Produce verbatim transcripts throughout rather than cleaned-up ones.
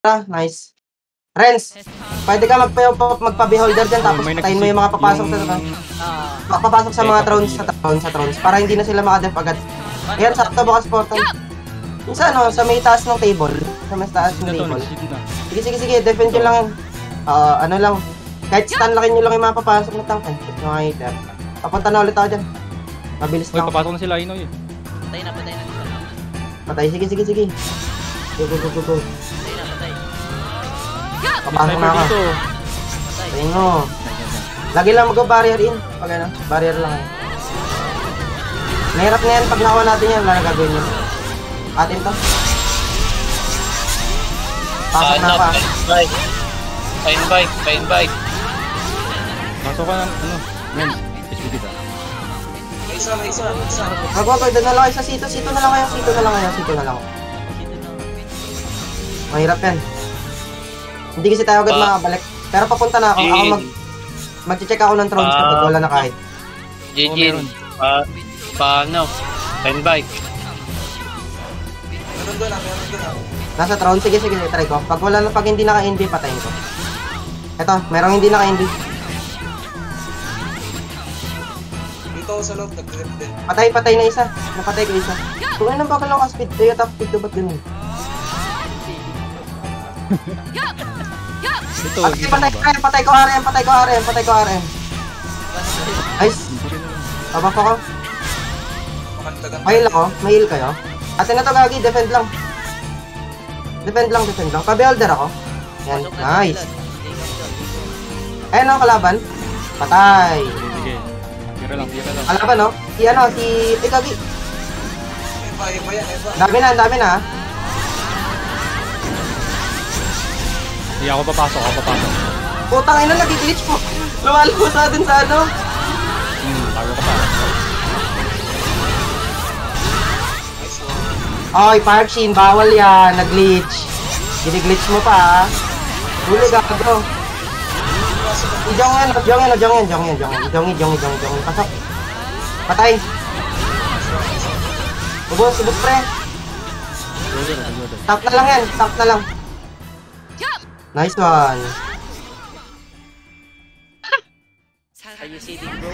Ah, nice. Renz, pwede ka magpa magpa-beholder dyan tapos may patayin mo yung mga papasok sa Ah. uh, papasok sa mga thrones sa thrones sa thrones para hindi na sila makadef agad. Ayan, sakto bukas portal. Yung sa ano, sa may taas ng table, sa may taas ng table. Sige, sige, sige, defend nyo lang yan. Uh, ano lang, kahit stun lakin nyo lang yung mga papasok na tank. Mga hater. Papunta na ulit ako dyan. Mabilis Uy, lang. papasok na sila, Inoy. Patay na, patay na. Patay, sige, sige, sige. Go, go, go, go, go. Patay na, patay. Papasok na ako. Patay. Ayun mo. Lagi lang mag-barrier in. Pag ano, barrier lang eh. Mahirap na yan pag nakuha natin yan, wala na gagawin yun. Atin to. Pasok na pa. Bike. Fine bike, fine bike. Pasok ka ng, ano, men, H P kita. Isa, isa, isa. Wag, wag, wag, doon na lang kayo sa sito. Sito na lang kayo, sito na lang kayo, sito na lang. Mahirap yan. Hindi kasi tayo agad Pa- makabalik. Pero papunta na ako. Ako mag... Mag-check ako ng thrones Pa- kapag wala na kahit. Jijin. Pa, paano? Fine bike. Nasa throne, sige, sige, try ko. Pag wala na, pag hindi naka-envy, patayin ko. Eto, merong hindi naka-envy. Dito ako sa loob, nag-grip din. Patay, patay na isa. Napatay ko isa. Kung ano ba lang ka-speed? Tayo top speed, ba't ganun? Ito, At kita patay, mo ba? patay, patay ko R M, patay ko R M, patay ko R M. Nice. Abap ako. Makantagan. Mahil ako, mahil kayo. Atin na to, Gagi, defend lang. Defend lang, defend lang. Pa-beholder ako. Yan, nice. Ayun ang kalaban. Patay. Sige, tira lang, tira lang. Kalaban, no? Si ano, si... Eh, Gagi. Eva, Eva yan, Eva. Dami na, dami na. Hindi ako papasok, ako papasok. Putang ina, nag-glitch po. Lumalabas sa atin sa ano. Hmm, tago ka pa. Oy, Parkshin, bawal yan. Nag-glitch. Gini-glitch mo pa, ha? Huli, gago. Ijong yan, ijong yan, ijong yan, ijong yan, ijong yan, ijong yan, ijong yan, ijong yan. Pasok. Patay. Ubus, ubus, pre. Tap na lang yan, tap na lang. Nice one. Are you sitting, bro?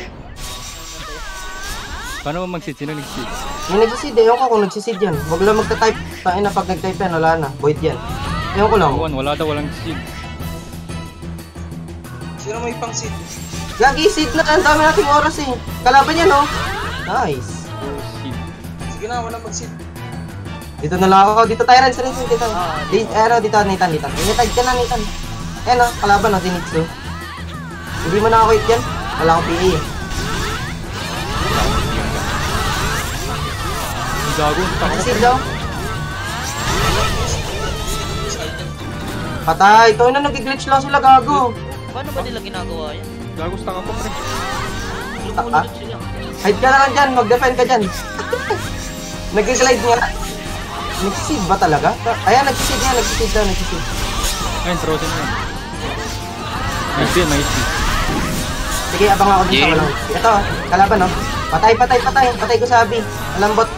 Paano mo mag-sit? Sino nag-sit? Yung nagsisid, ewan ko kung nagsisid yan. Huwag lang magta-type. Tain na pag nag-type yan, wala na. Void yan. Ewan ko lang. Iwan, wala daw, walang sit. Sino may pang seat? Lagi seed na, ang dami nating oras eh. Kalaban yan, no? Nice. Oh, sit. Sige na, wala mag-seat. Dito na lang ako. Dito tayo, Renz, Renz, dito. Dito, ano, dito, Nathan, Nathan. Initag ka na, Nathan. Ayan, no? Kalaban, no? Zenitsu. Hindi mo na ako hit yan. Wala akong P A eh. Ang gago, tako ko. Nagsisid daw. Patay. Ito na, nag-glitch lang sila, gago. Paano ba nila ginagawa yan? Gago, taka ko, pre. Lumulunod sila. Hide ka na lang dyan, mag-defend ka dyan. Nag-glide nga. Nagsisid ba talaga? Ayan, nagsisid nga, nagsisid daw, nagsisid. Ayun, frozen yan. Nice yun, nice yun. Sige, abang ako dito sa Yeah. walang. Ito, kalaban, no? Patay, patay, patay. Patay ko sa Abi. Alambot.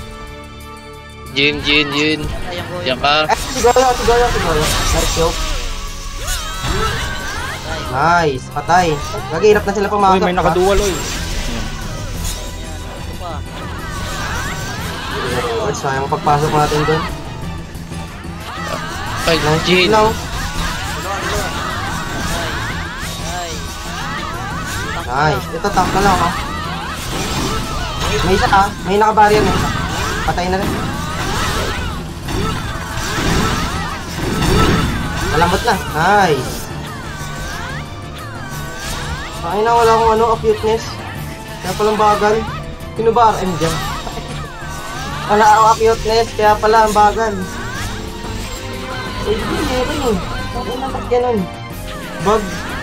Jin, Jin, Jin. Patay ang bro. Diyan ka. Eh, si Goyo, si Goyo, si Goyo. Nice joke. Nice, patay. Gagihirap na sila Uy, pumagat. may nakadual, oy. Ito pa. Yan. Sayang pagpasok natin doon. Ay, Jin. Lang. Ay. Nice. Ito, tank na lang, ha? May isa, ha? May nakabarrier na isa. Patay na rin. Malambot na. Nice. Ay na, wala akong ano, acuteness. Kaya palang bagal. Sino ba R M dyan? Wala akong acuteness, kaya pala ang bagal. Eh, hindi, meron eh. Bakit na ba't ganun? Bug.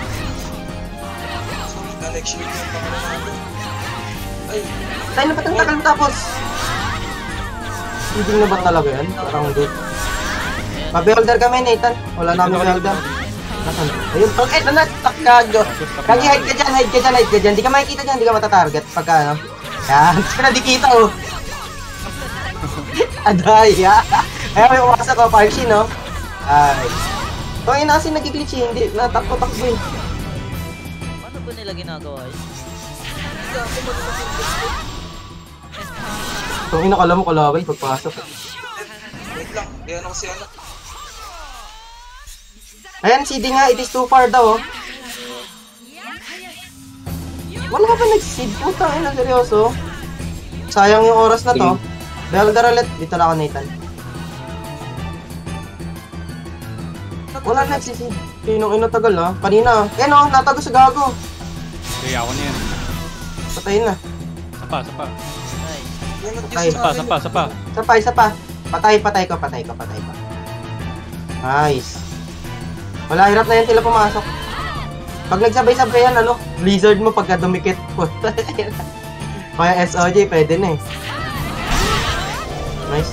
Connection yung pangalaman. Ay, Tayo na ba't ang tagal tapos? Hindi na ba talaga yan? Parang good. Pa-beholder kami, Nathan. Wala na kami beholder. Nasaan? Ayun, pag eh, nanak-stuck ka, Jo. Kagi, hide ka dyan, hide ka dyan, hide ka dyan. Di ka makikita dyan, di ka matatarget pagka ano. Yan, sila di kita oh. Aday, ha? Kaya may umasak ko, Parkshin, no? Ay. Ito yung kasi nag-glitch eh. Hindi, natakbo-takbo eh. Paano ba nila ginagawa yun? Hindi ako mag-mag-mag. Ito yung nakala mo kalaway pagpasok. Wait lang. Kaya ano kasi ano. Ayan, C D nga. It is too far daw oh. Wala ka ba nag-seed? Putang ina, seryoso. Sayang yung oras na to. Beholder ulit. Dito na ako, Nathan. Wala nag-seed. Pinong ino tagal ha. Kanina. Eh no, natago sa gago. Kaya ako na yan. Patayin na. Sapa, sapa. Nice. Yan ang Patay. gusto Sapa, namin. sapa, sapa. Isa pa, isa pa. Patay, patay ko, patay ko, patay ko. Nice. Wala, hirap na yan sila pumasok. Pag nagsabay-sabay yan, ano, blizzard mo pagka dumikit. Kaya S O J, pwede na eh. Nice.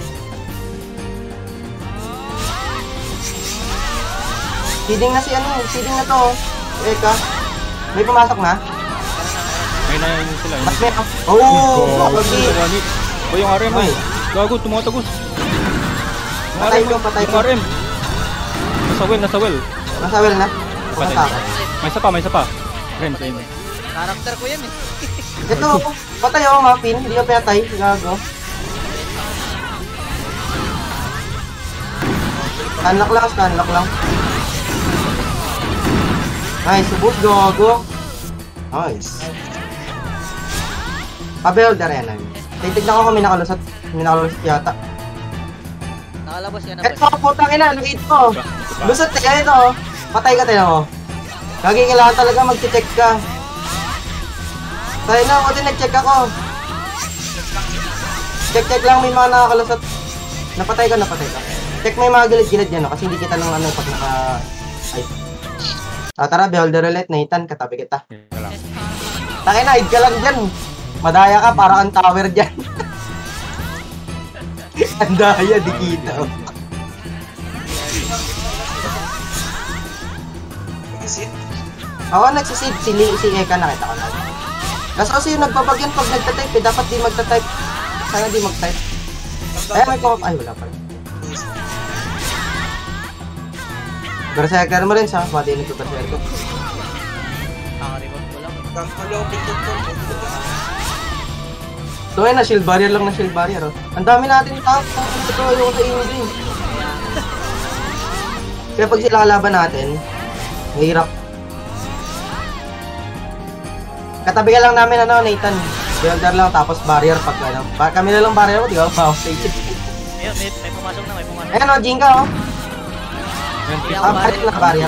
Seeding na si ano, seeding na to. Eka. May pumasok na? May na yun sila. Mas may, oh, okay. O yung R M Ay. ay. Gago, tumatagos. Yung Patay R M, ko, patay yung ko. R M. Nasa well, nasa well. Nasa well na. Patay. Pumatakot. May isa pa, may isa pa. Ren, patay mo. Karakter ko yan eh. Ito, patay ako, Muffin. Hindi ka patay. Gago. Stunlock lang, stunlock lang. Nice, subot, gago. Nice. Pa-beholder yan. ay. Titignan ko kung may nakalusot. May nakalusot yata. Nakalabas yan na Eto, putang ina, nakita ko. Lusot kaya ito. oh. Patay ka tayo mo. Gagi, kailangan talaga mag-check ka. Tayo na, buti nag-check ako. Check-check lang, may mga nakakalusot. Napatay ka, napatay ka. Check may mga gilid-gilid yan, no? Kasi hindi kita lang ano pag naka... Ay. Ah, tara, beholder ulit, Nathan, katabi kita. Ika lang. Tayo na, hide ka lang dyan. Madaya ka, para kang tower dyan. Ang daya, di kita. oh. Nag-sit. Ako nagsisid, si, Lee- si Eka nakita ko na. Kasi kasi yung nagbabagyan pag nagtatype eh, dapat di magtatype. Sana di mag-type. Ay, may pop. Ay, wala pala. Berserker mo rin sa madinig ko berserker. Nakaremote ko lang. Kamalo, pindot ko. So ayun na, shield barrier lang na shield barrier oh. Ang dami natin tank. Ito yung sa inyo din. Kaya pag sila kalaban natin, mahirap. Katabi ka lang namin ano, Nathan. Beholder lang tapos barrier pag ano. Pa kami na lang barrier mo, di ba? Wow, stage. Ayun, may, may pumasok na, may pumasok. Ayan oh, Jinka oh. Yan, Kaya Ah, barrier lang, barrier.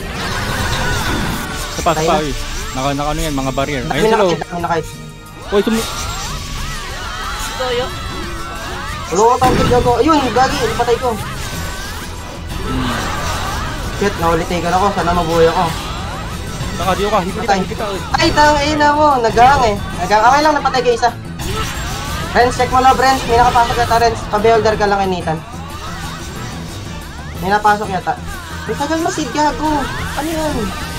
sapa, sapa. Uy. Naka, naka ano yan, mga barrier. Dami Ayun na sila. kahit, dami na kahit. Uy, sumi... Ito yun. Ulo ko tawag ko. Ayun, gagi, patay ko. Shit, naulitigan ako. Sana mabuhay ako. Nakadiyo ka, higit kita, Patay. higit kita. uy. Ay, tangin na mo. Naghang eh. Naghang. Okay lang, napatay ka isa. Renz, check mo lang, Renz. May nakapasok yata, Renz. Pa-beholder ka lang kay Nathan. May napasok yata. May tagal mo, Sid, gago. Ano yan?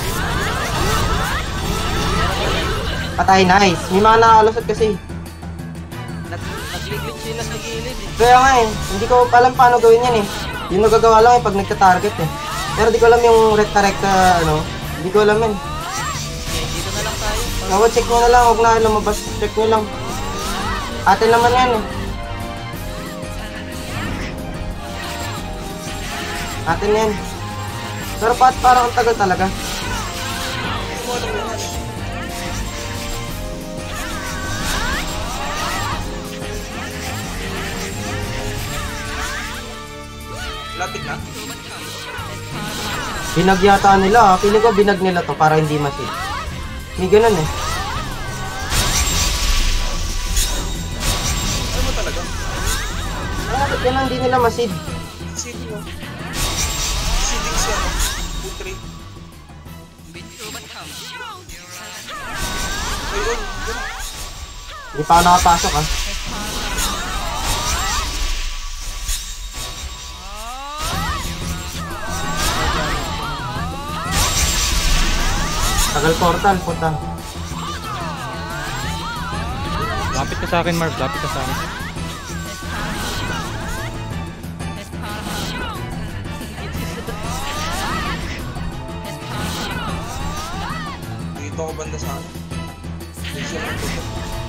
Patay, nice. May mga nakalusot kasi. Nag, nagliglit sila sa gilid eh. Kaya nga eh, hindi ko alam paano gawin yan eh. Yung nagagawa lang eh pag nagta-target eh. Pero di ko alam yung rekta-rekta ano. Hindi ko alam yan. Okay, dito na lang tayo. Nawa, check nyo na lang. Huwag na lumabas. Check nyo lang. Atin naman yan eh. Atin yan. Pero pat parang ang tagal talaga. Lapit na. Binag yata nila ah. Feeling ko binag nila to para hindi masid. May ganun eh. Ano mo talaga? Ah, ba't ganun hindi nila masid? Seeding mo. Seeding siya. Putri. Ayun. Hindi pa ako nakapasok ah. Tagal portal, puta. Lapit ka sa akin, Marv. Lapit ka sa akin. dito ako banda sa ano. Hindi siya magtutok.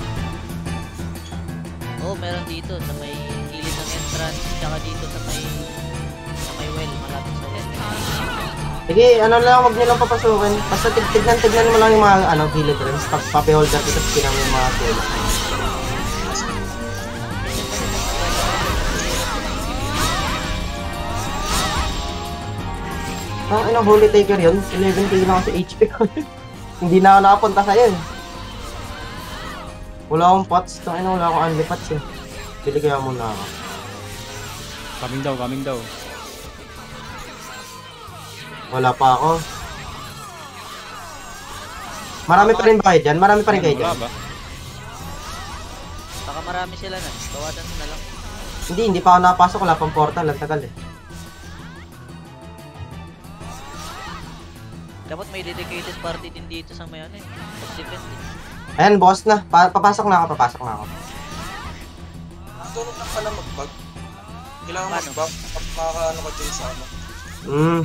Oo, meron dito sa may gilid ng entrance, tsaka dito sa may sa may well, malapit sa well. Sige, ano lang, huwag nilang papasukin. Basta tig- tignan, tignan mo lang yung mga ano, gilid rin. Pag papi-holder dito, tignan mo yung mga gilid. Ang ina, Holy Taker yun. eleven K lang kasi H P ko. Hindi na ako nakapunta sa'yo eh. Wala akong pots. Ang ina, wala akong unli pots eh. Bili kaya muna ako. Coming daw, coming daw. Wala pa ako. Marami pa rin ba kayo dyan? Marami pa rin kayo Wala dyan? ba? Baka marami sila na, bawasan mo na lang. Hindi, hindi pa ako nakapasok. Wala pang portal. Ang tagal eh. Dapat may dedicated party din dito sa may ano eh. Pag-defend eh. Ayan, boss na. Pa papasok na ako, papasok na ako. Tulog lang pala mag-bug. Kailangan Paano? mag-bug. Makakaano ka dyan sa ano. Hmm.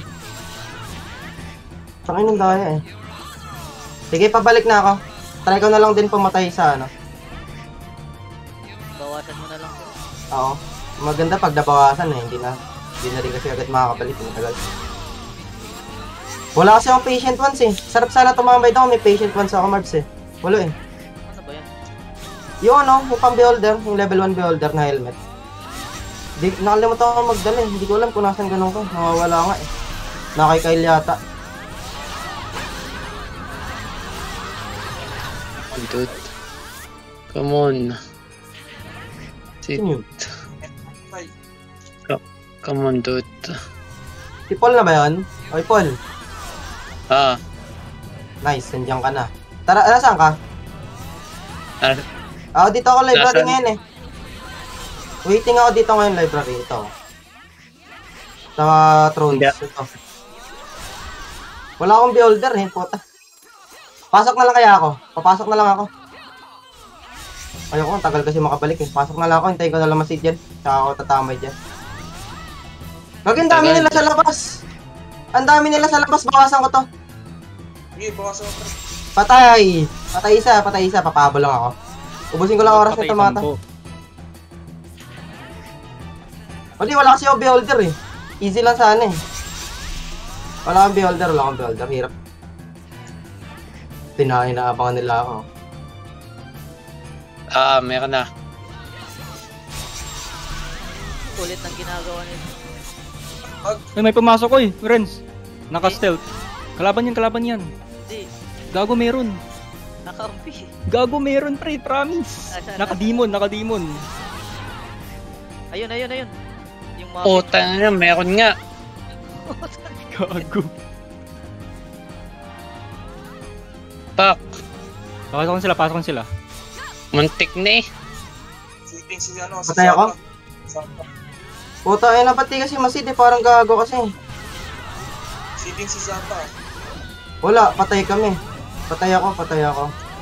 Tangin ng daya eh. Sige, pabalik na ako. Try ko na lang din pumatay sa ano. Bawasan mo na lang. Oo. Maganda pag nabawasan eh. Hindi na, hindi na rin kasi agad makakabalik. Matagal. Wala kasi akong patient ones eh. Sarap sana tumambay daw. May patient ones ako, Marbs eh. Wala eh. Ano ba yan? Yung ano, yung pang beholder, yung level one beholder na helmet. Di, nakalimutan ko magdala eh. Hindi ko alam kung nasan ganun ko. Nawawala nga eh. Nakay Kyle yata. Dude. Come on. Sit. Sino yun? Ay, Come on, dude. Si Paul na ba yun? Oy, Paul. Ah. Nice, nandiyan ka na. Tara, nasaan ka? ah Ako dito ako library Nasaan? ngayon eh. Waiting ako dito ngayon library. Ito. Sa Thrones. Hindi. Ito. Wala akong beholder eh, puta. Pasok na lang kaya ako. Papasok na lang ako. Ayoko, ang tagal kasi makabalik eh. Pasok na lang ako, hintayin ko na lang masid dyan. Tsaka ako tatamay dyan. Gagawin dami Tagal. nila sa labas. Ang dami nila sa labas, bawasan ko to. sige, bakas ako. Patay! Patay isa, patay isa. Papabol lang ako. Ubusin ko lang oras nito mga to. Hindi, wala kasi ako beholder eh. Easy lang sana eh. Wala akong beholder, wala akong beholder. Hirap. Pinahinabangan nila ako. Ah, meron na. Ulit ang ginagawa nila. Ay, may pumasok ko eh. Renz. Naka-stealth. Kalaban yan, kalaban yan. Hindi, Gago meron. nakampi. Gago meron pre, promise. Asan? Naka-demon, naka-demon. Ayun, ayun, ayun. Yung mga... Puta na, meron nga. Gago. Pak. Pasok ko sila, pasok ko sila. Muntik na eh. Sitting si ano, si Patay ako? Zapa. Puta, ayun na pati kasi masid eh. Parang gago kasi. Sitting si Zapa. Wala, patay kami. Patay ako, patay ako.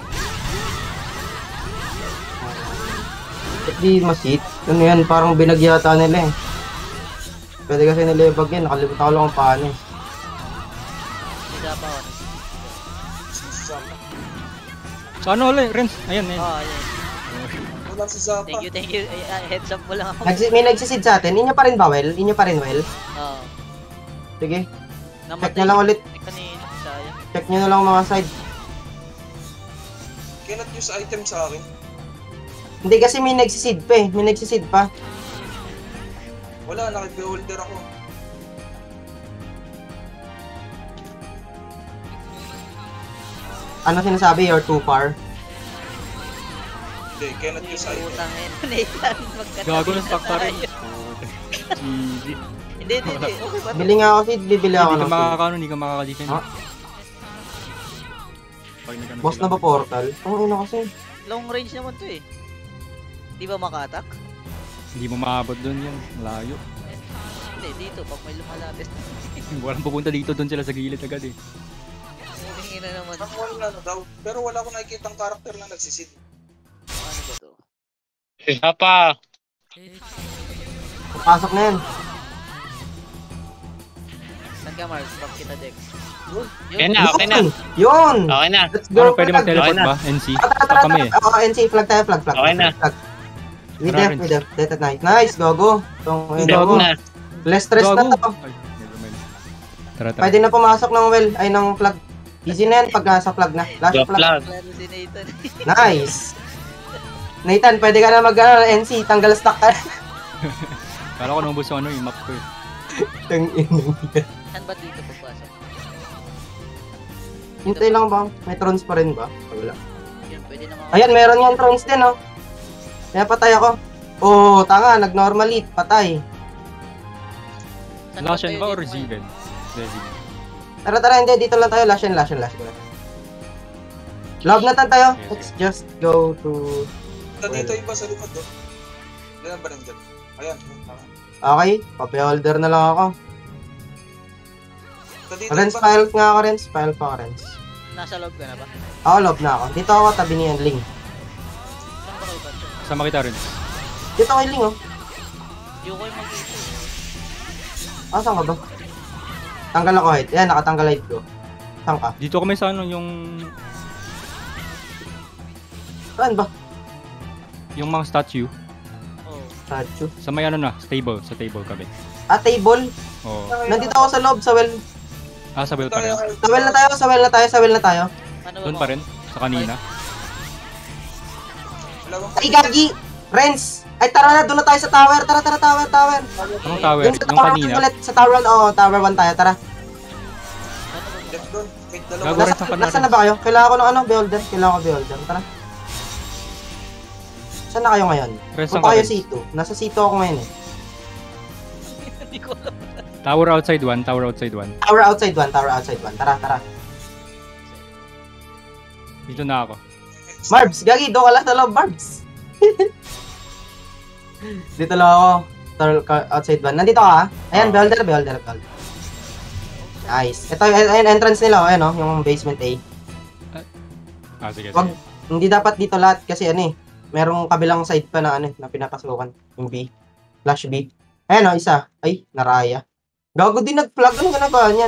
Ba't di masid? Ano yan, parang binagyata nila eh. Pwede kasi nilibag yan. Nakalimutan ko lang kung paano eh. Isa pa ako. Si Zapa. So ano ulit, Renz? Ayan, ayan. Oh, ayun. Wala si Zapa. Thank you, thank you. Ay, ay, heads up mo lang ako. Nagsi may nagsisid sa atin. Inyo pa rin ba, Well? Inyo pa rin, Well? Oo. Sige, check Namatay nyo lang ulit. si kanina, sayang. Check nyo na lang mga side. Cannot use item sa akin. Hindi kasi may nagsisid pa eh. May nagsisid pa. Wala, naki-beholder ako. Ano sinasabi? You're too far. Hindi, cannot use item. Utang yun. Nathan, magkatabi Gago ng na stock pa rin. tayo. G G. Hindi, hindi, hindi. Okay ba? Bili nga ako seed, bibili ako Hindi ka ng seed. makakano, hindi ka makaka-defend. Ha? Pag nagano Boss sila. na ba portal? Ang ina kasi. Long range naman to eh. Di ba maka-attack? Hindi mo maabot doon yan. Malayo. Hindi, dito. Pag may lumalapit. Walang pupunta dito, doon sila sa gilid agad eh. Humingi na naman. Nakuha na ano daw. Pero wala akong nakikitang karakter na nagsisid. Ano ba to? Isa pa. Papasok na yan. Saan ka, Mars? Back kita, Dex. Yun. Okay na, okay na. Yun! Okay na. Let's go! Ano, pwede flag. mag-teleport Okay na. ba? N C? Tara, tara, Stop tara, kami eh. tara. Oo, N C, flag tayo, flag, flag. Okay na. Flag. We Tara, def, Renz. we def. Dead nice. Nice, go, go. Itong, Hey, ito Gago mo. na. Less stress na Gago. to. Ay, never mind. Tara, tara. Pwede na pumasok ng well, ay ng flag. Easy na yan pag nasa flag na. Last Go flag. flag. Lalo si Nathan. Nice! Nathan, pwede ka na mag ano, N C, tanggal stock ka. Kala ko nubos yung ano, yung map ko eh. Tang inang yan. Saan ba dito pagpasok? Hintay lang ba? May trons pa rin ba? Wala. Yun, pwede naman. Ayan, meron yan trons din, oh. Kaya patay ako. Oh, tanga, nag-normal hit, patay. Saan ba Lashan tayo ba or dito, Ziven? Ziven. Tara, tara, hindi, dito lang tayo. Lashan, lashan, lashan. Love na tan tayo. Let's just go to... Ito dito iba sa likod doon. Diyan ba rin dyan? Ayan. tama. Okay, copy holder na lang ako. Ito dito Rens, iba. file nga ako, Rens. File pa ako, Rens. Nasa loob ka na ba? Ako, love na ako. Dito ako, tabi ni Ling. Saan ba kayo ba? Kasama kita rin. Dito kay Ling, oh. Yung ko yung mag-issue. Ah, saan ka ba? Tanggal ako height. Yan, nakatanggal height ko. Saan ka? Dito kami sa ano, yung... Saan ba? Yung mga statue. Oo. Statue. Sa may ano na, stable. Sa table kami. Ah, table. Oo. Nandito ako sa loob, sa well. Ah, sa well pa rin. Sa well na tayo, sa well na tayo, sa well na tayo. Ano ba Doon mo? pa rin. Sa kanina. Dalawang Ay, gagi! Renz! Ay, tara na, doon na tayo sa tower. Tara, tara, tower, tower. Anong tower? Yung sa Yung tower kanina? one ulit. Sa tower one, oo, tower one tayo. Tara. Ano ba mo? left doon. Kahit dalawa. Gago. Nasa, Renz, saan ka nasa na, na ba kayo? Kailangan ko ng ano, beholder. Kailangan ko beholder. Tara. Saan na kayo ngayon? Ren, saan Punta ka kayo rin? C two. Nasa C two ako ngayon eh. Hindi ko alam. Tower outside one, tower outside one. Tower outside one, tower outside one. Tara, tara. Dito na ako. Marbs, gagi, doon ka lang sa loob, Marbs. Dito lang ako. Tower ka- outside one. Nandito ka, ha? Ayan, Ah. beholder, beholder, beholder. Nice. Ito, yung entrance nila, oh, ayan, oh, yung basement A. Ah, sige, Wag, sige. hindi dapat dito lahat kasi ano eh. Merong kabilang side pa na ano eh, na pinapasukan. Yung B. Flash B. Ayan o, isa. Ay, naraya. Gago din nag-flag. Ano ginagawa niyan?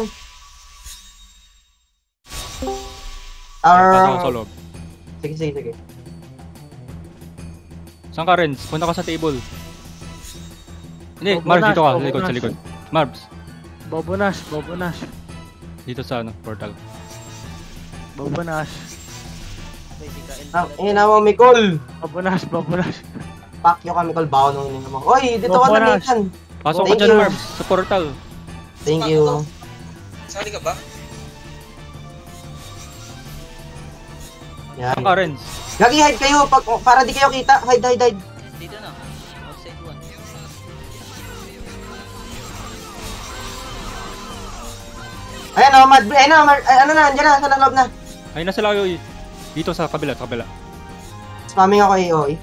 Pasok ako sa Our... loob. Sige, sige, sige. Saan ka, Renz? Punta ka sa table. Hindi, Bobo Marbs, Nash, dito ka. Sa Bobo likod, sa Nash. likod. Marbs, Bobonash, Bobonash, dito sa ano, portal. Bobonash, Pwede ka. El- Ah, eh, naman, Mikol. Bobonash, Bobonash. Pakyo ka, Mikol. Bawa nung inin mo. Oy, dito ka Bobo na, Nash. Nathan. Pasok ka Thank dyan, you. Marbs, sa portal. Thank you. Sali ka ba? Yan. Saan ka, Renz? Gagi, hide kayo. Pag, para di kayo kita. Hide, hide, hide. Dito na. Outside one. Ayan o, mad. Ayan na, mad. Ay, ano na, andyan na, sa loob na. Ay, nasa layo eh. Dito sa kabila, sa kabila. Spamming ako A O E.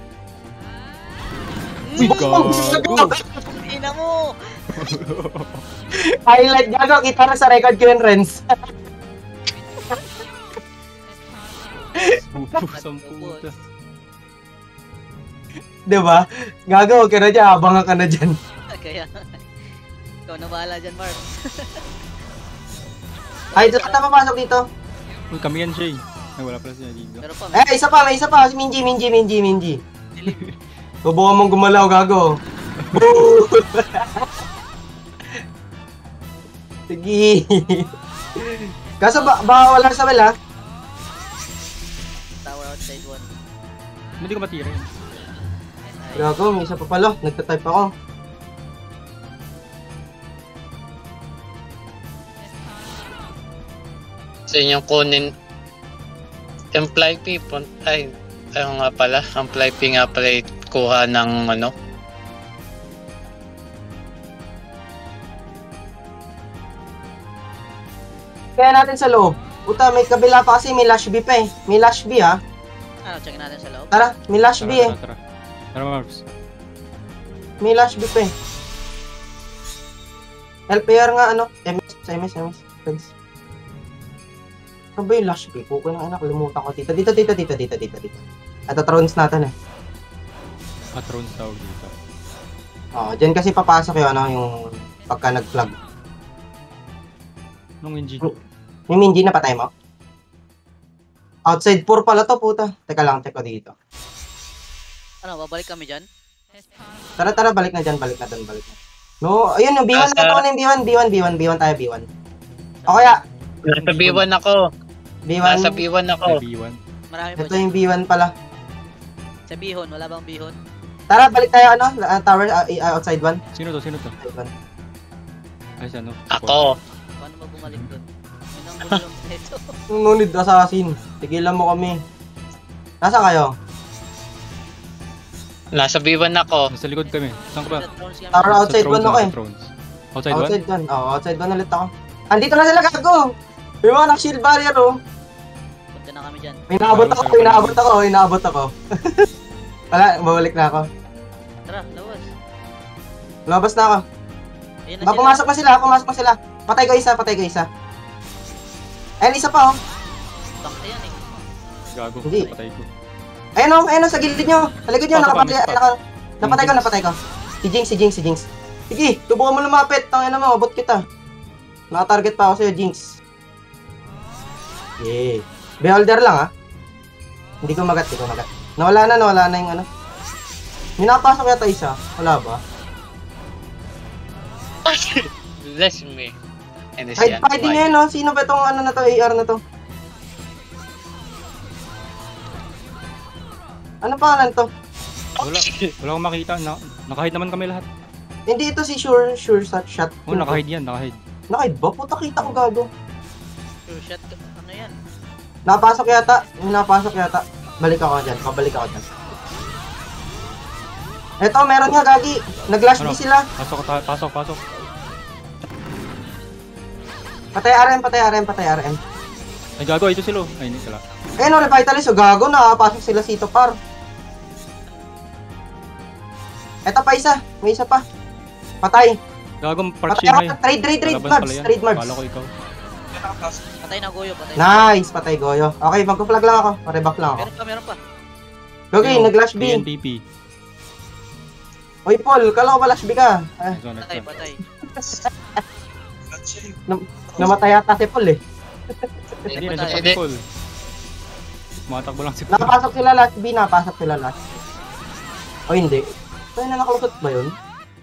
Uy, gago! Ina mo! Highlight, gago. Kita na sa record ko yun, Renz. Pusang puta. Diba? Gago, huwag ka na dyan. Abangan ka na dyan. Kaya, ikaw na bahala dyan, Mark. Ay, doon ka papasok dito. Uy, kami yan siya eh. Ay, wala pala siya dito. Pero pa, may Eh, isa pa, may isa pa. Si Minji, Minji, Minji, Minji. Subukan mong gumalaw, gago. Sige. Kaso ba, baka wala sa well, ha? tower outside one. Hindi ko matira yun. Ay, Gago, may isa pa pala. Nagtatype ako. Sa inyong kunin. Yung Flypy, pun- ay, ayun nga pala. Ang Flypy nga pala ay kuha ng ano. Kaya natin sa loob. Puta, may kabila pa kasi may Lash B pa eh. May Lash B, ha? ano, check natin sa loob. Tara, may Lash B eh. Tara, tara, tara. Tara, Marbs. May Lash B pa eh. L P R nga, ano? M S, sa M S, M S. Friends. Saan ba yung Lash B? Puko ng anak, limutan ko dito. Dito, dito, dito, dito, dito, dito. Ito, thrones natin eh. Patrons tawag dito. Oo, dyan kasi papasok yung ano, yung pagka nag-flag. Nung N G. Yung Minji na patay mo? Outside four pala to, puta. Teka lang, check ko dito. Ano, babalik kami dyan? Tara, tara, balik na dyan, balik na dyan, balik na. No, ayun, yung B one na Nasa- ito, ano yung B one, B one, B one, B one tayo, B one. O kaya, Nasa B one ako. B one, Nasa B one ako. Ay, B one. Marami pa ito dyan. yung B one pala. Sa bihon, wala bang bihon? Tara, balik tayo, ano, uh, tower, uh, uh, outside one. Sino to? Sino to? Outside one. Ay, si ano? Ako. Paano ba bumalik doon? Yun ang bulong nito. No need assassin. Tigilan mo kami. Nasaan kayo? Nasa B one ako. Nasa likod kami. Saan ka ba? Sa thrones kami. Tower Sa outside thrones one ako na, eh. sa thrones. Outside one? Outside one. Oo, outside one ulit ako. Andito na sila, gago! May mga naka-shield barrier, oh. Punta na kami dyan. May naabot ako, may naabot ako, may naabot ako. Wala, babalik na ako. Tara, lawas. Labas na ako. Ayun na Ba, sila. pumasok na sila, pumasok na sila. Patay ko isa, patay ko isa. Ayun, isa pa, oh. Tank na yan eh. Gago. Hindi. Patay ko. Ayun, oh, ayun, oh, sa gilid nyo. Sa likod nyo, Pasok nakapatay, kami, naka, napatay ko, Jinx. napatay ko. Si Jinx, si Jinx, si Jinx. Sige, tubukan mo lumapit. Tangina mo, abot kita. Naka-target pa ako sa'yo, Jinx. Okay. Beholder lang, ah. Hindi ko magat, hindi ko magat. Nawala na, nawala na yung ano. May nakapasok yata isa. Wala ba? Bless me. And this Hide fighting ngayon, no? Sino ba itong ano na to, A R na to? Ano pangalan to? Wala. Wala akong makita. Na, nakahide naman kami lahat. Hindi ito si Sure, Sure Shot Shot. Oh, nakahide yan. Nakahide. Nakahide ba? Puta, kita ko gago. Sure shot. Ano yan? Napasok yata. May napasok yata. Balik ako dyan. Pabalik ako dyan. Eto, meron nga, Gagi. Nag-lash Ano? B sila. Pasok, ta- pasok, pasok. Patay R M, patay R M, patay R M. Ay, gago. Ito sila. Ay, hindi sila. Eh, no, Revitalist. So, gago. Nakapasok sila sito, par. Eto pa isa. May isa pa. Patay. Gago, park Patay shield ako. na yun. Trade, trade, trade, Kalaban Marbs. pala yan. Trade, Marbs. Kala ko ikaw. Patay na Goyo, patay. Nice, patay Goyo. Okay, magpa-flag lang ako. Pareback lang ako. Meron pa, meron pa. Okay, Ayun, nag-lash B. T N T P. Oy, Paul, kala ko ba lash B ka? Ah, Ito, Patay, next patay. namatay yata si Paul eh. Hindi, Hindi, nandiyan patay. pa si Paul. Matakbo lang si Paul. Nakapasok sila lash B, nakapasok sila lash. O hindi. Ay, na nakalusot ba yun?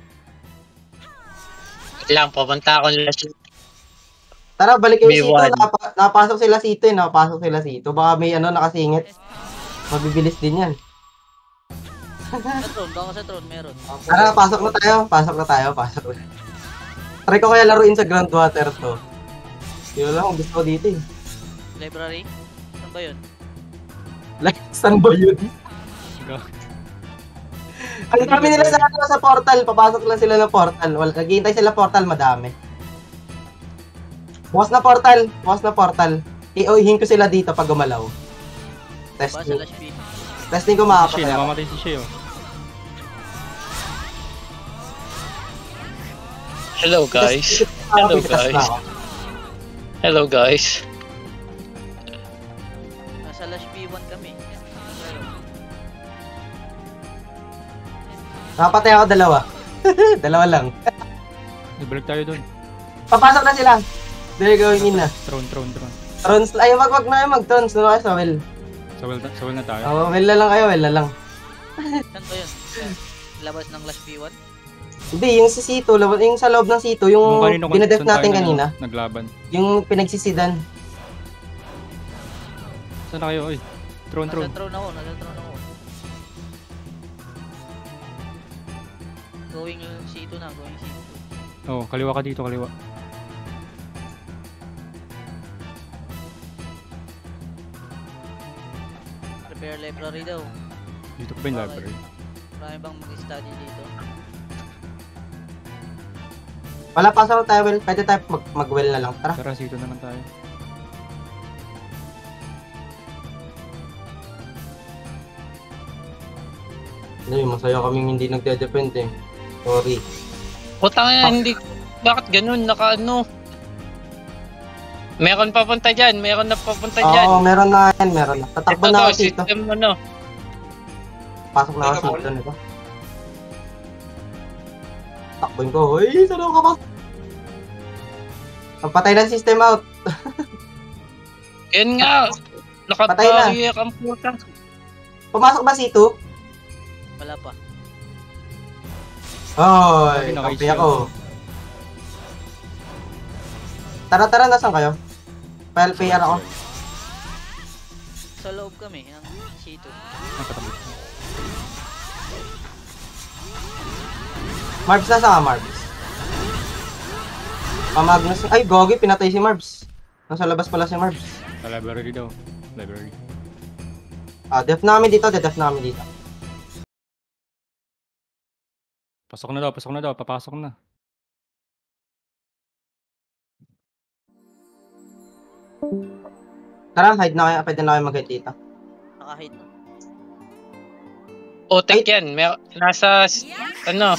lang, pupunta ako last. Tara, balik kayo B sito. one. Napa- napasok sila sito eh. Napasok sila sito. Baka may ano nakasingit. Mabibilis din yan. Sa throne, baka sa throne, meron. Tara, pasok na tayo. Pasok na tayo. Pasok na. Try ko kaya laruin sa groundwater to. Yun lang, gusto ko dito eh. Library? Saan ba yun? Like, saan ba yun? Gago. Ang dami nila sa, ano, sa portal. Papasok lang sila ng portal. Wala, naghihintay sila portal, madami. Bukas na portal. Bukas na portal. I-oihin ko sila dito pag gumalaw. Ba sa Testing. Lash B? Testing ko Si Shay, makakapatay ako. namamatay si Shay, oh. Hello guys. Hello guys. Hello guys. Nasa Lash B one kami. Nakapatay ako dalawa. Dalawa lang. Ibalik tayo dun. Papasok na sila. They're going in na. Throne, throne, throne. Trons, ay wag wag na mag trons na kayo sa well. Sa well, sa well na tayo. Oh, well na lang kayo, well na lang. Saan ba yun? Sa labas ng Lash B one? Hindi, yung sa sito, lab- yung sa loob ng sito, yung Nung kanino, dinedef saan tayo natin na- kanina, Naglaban. yung pinagsisidan. Saan na kayo, oy? Throne, Nasa throne. throne ako, nasa throne ako. Going C two na, going C two. Oh, kaliwa ka dito, kaliwa. Prepare library daw. Dito pa ba yung Okay. library? Marami bang mag-study dito? Wala, pasok na tayo, well. Pwede tayo mag- mag-well na lang. Tara. Tara, sito na lang tayo. Hindi, masaya kaming hindi nagde-depend eh. Sorry. Putang ina, hindi. Bakit ganun? Naka ano? Meron papunta dyan. Meron na papunta dyan. Oo, meron na yan, meron na. Tatakbo Ito na to, ako dito. system ano. Pasok na ako dito nito. Takboin ko. Uy, saan ako kapasok? Magpatay ng system out. Yan nga. Patay na. Nakapariyak ang puta. Pumasok ba C two? Wala pa. Hoy, Sabi, naka-H kapi ako. Tara, tara, nasan kayo? File P R ako. Sa loob kami ng C two. Ang katabi. Marbs, nasa ka, Marbs? Pamagnus. Ay, gogi, pinatay si Marbs. Nasa labas pala si Marbs. Sa library daw. Library. Ah, def namin dito, def namin dito. Pasok na daw, pasok na daw, papasok na. Tara, hide na kayo. Pwede na kayo mag-hide dito. Nakahit na. Putek yan. Mer nasa, s- ano,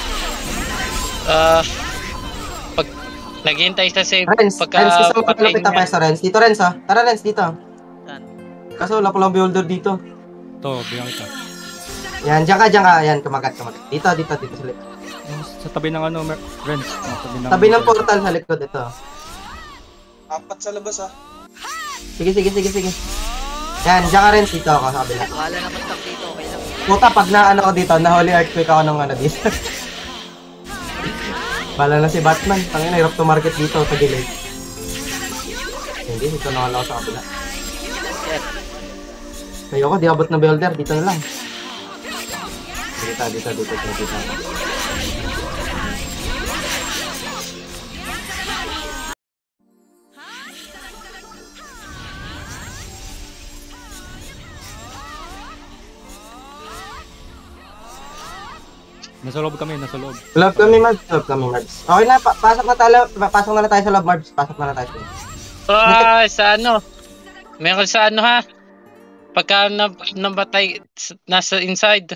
ah, pag naghihintay sa save, Renz, pagka Renz, gusto mo patay malapit na niya. peso, Renz. Dito, Renz, ha? Tara, Renz, dito. Saan? Kaso wala palang builder dito. Ito, bigyan kita. Yan, dyan ka, dyan ka. Yan, kumagat, kumagat. Dito, dito, dito sa likod. Sa tabi ng ano, Mer- Renz. Sa tabi ng, Tabi ng portal sa likod, ito. Apat sa labas ah. Sige, sige, sige, sige. Yan, dyan ka, Renz, dito ako sa kabila. Wala na mag-stop dito. Okay lang. Puta, pag na ano ko dito, na holy earthquake ako ng ano dito. Bala na si Batman. Tangin na, hirap to market dito sa gilid. Hindi, dito na ako sa kabila. Yes. Ayoko, di abot na builder. Dito na lang. Dito, dito, dito, dito, dito. Nasa loob kami, nasa loob. Love kami, Marbs. Love kami, Marbs. Okay na, pa pasok na tayo. Pa pasok na na tayo sa love, Marbs. Pasok na na tayo. Ah, sa ano? Meron sa ano ha? Pagka na, nabatay, s- nasa inside.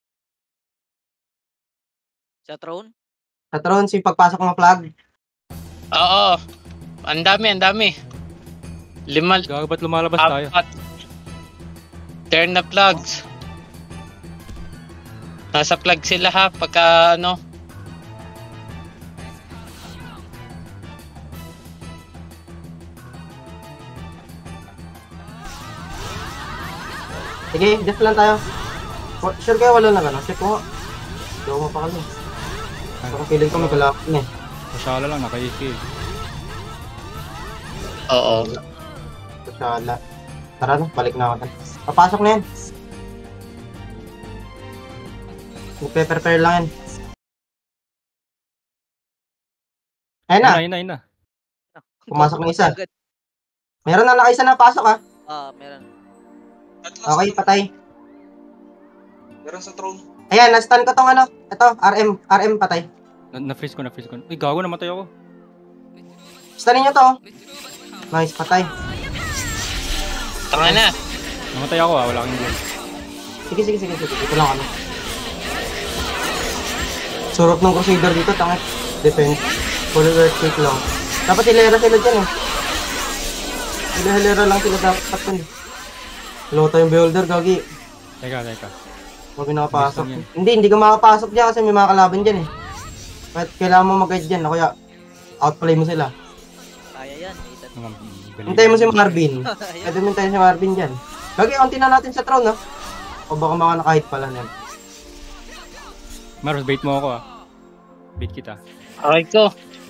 Sa throne? Sa throne, si pagpasok ng flag. Oo. Ang dami, ang dami. Lima, Gago, ba't lumalabas tayo? apat. Turn na plugs. Nasa plug sila ha, pagka ano. Sige, just lang tayo. Wa- Sure kayo wala na gano'n? Check ko nga. Hindi ako mapakali. Saka feeling ko may kalapin eh. Masyala lang, naka-A K. Oo. Kasala. Tara na, balik na ako. Papasok na yan. Magpe-prepare lang yan. Ayun na, Ayun na, ayun na. pumasok na isa. Agad. Meron na nakaisa na pasok ha. Ah, meron. At last, Okay, patay. meron sa throne. Ayan, na-stun ko tong ano. Ito, R M. R M patay. Na- Na-freeze ko, na-freeze ko. Uy, gago, namatay ako. Stunin nyo to. oh. Nice, patay. Tanga na. Namatay ako ah, wala kang goal. Sige, sige, sige, sige. Ito lang ano. Surot ng Crusader dito, tangit. Defense. Full earthquake lang. Dapat hilera sila dyan eh. Hilera lang sila dapat dun. Lota yung builder, gagi. Teka, teka. Huwag yung nakapasok. Gusto niyan. Hindi, hindi ka makapasok dyan kasi may mga kalaban dyan eh. Kahit kailangan mo mag-guide dyan, o kaya outplay mo sila. Kaya yan. Nathan. Mga galing. Hintayin mo si Marvin. Ayan. Pwede mo hintayin si Marvin dyan. Gagi, konti na natin sa throne, no? O baka mga nakahit pala na. Mars, bait mo ako ah. Bait kita. Okay ko.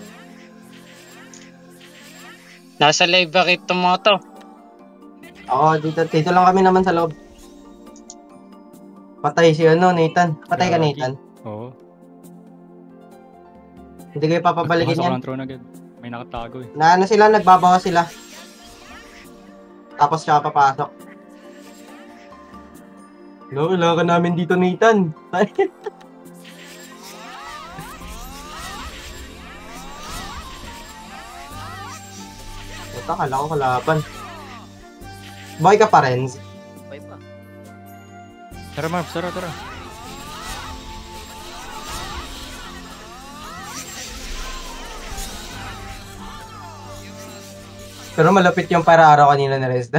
Nasa library itong mga to. Oo, dito, dito lang kami naman sa loob. Patay si ano, Nathan. Patay ka, Gagi. Nathan. Oo. Hindi kayo papabalikin Pumasok ko yan. ng throne agad. May nakatago eh. Na ano sila, nagbabawa sila. Tapos siya papasok. No, kailangan ka namin dito, Nathan. Ito, kala ko kalaban. Boy ka pa rin. Okay pa. Tara Mars, tara, tara. Pero malapit yung para araw kanina na rest.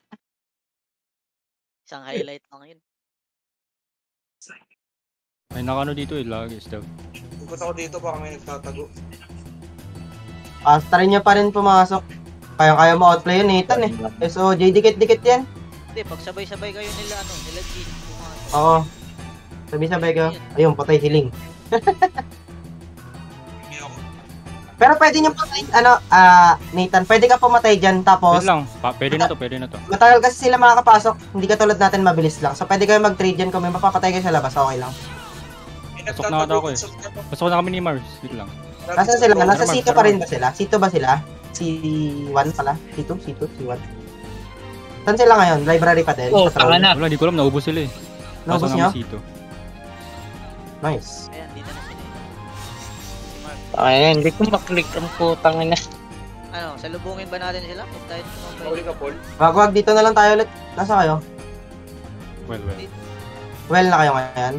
Isang highlight lang yun. May nakano dito eh, lagi stealth. Ikot ako dito, baka may nagtatago. Asta rin niya pa rin pumasok. Kaya-kaya mo outplay yun, Nathan eh. S O J, dikit-dikit yan. Hindi, pag sabay-sabay kayo nila, ano, nila G. Oo. Sabi-sabay ka. Ayun, patay healing. Pero pwede niyo patay, ano, ah, Nathan, pwede ka pumatay dyan, tapos, Wait lang. Pa, pwede na to, pwede na to. matagal kasi sila makakapasok, hindi ka tulad natin mabilis lang. So, pwede kayo mag-trade dyan kung may mapapatay kayo sa labas, okay lang. Pasok na ata ako eh. Pasok na kami ni Mars. Wait lang. Nasaan sila? Nasa Tara, C two tara, pa rin tara. ba sila? C two ba sila? C one pala? C two? C two? C one? Saan sila ngayon? Library pa din? Oh, Sa throne? tanga na. Wala, di ko alam. Naubos sila eh. Naubos Pasok niyo? namin sito. Nice. Ayan, dito na sila. Si Mark. Ay, hindi ko maklik ang putang ina. Ano, salubungin ba natin sila? Huwag tayo tumambay. Huli ka, Paul. Wag, wag, dito na lang tayo ulit. Nasa kayo? Well, well. Well na kayo ngayon.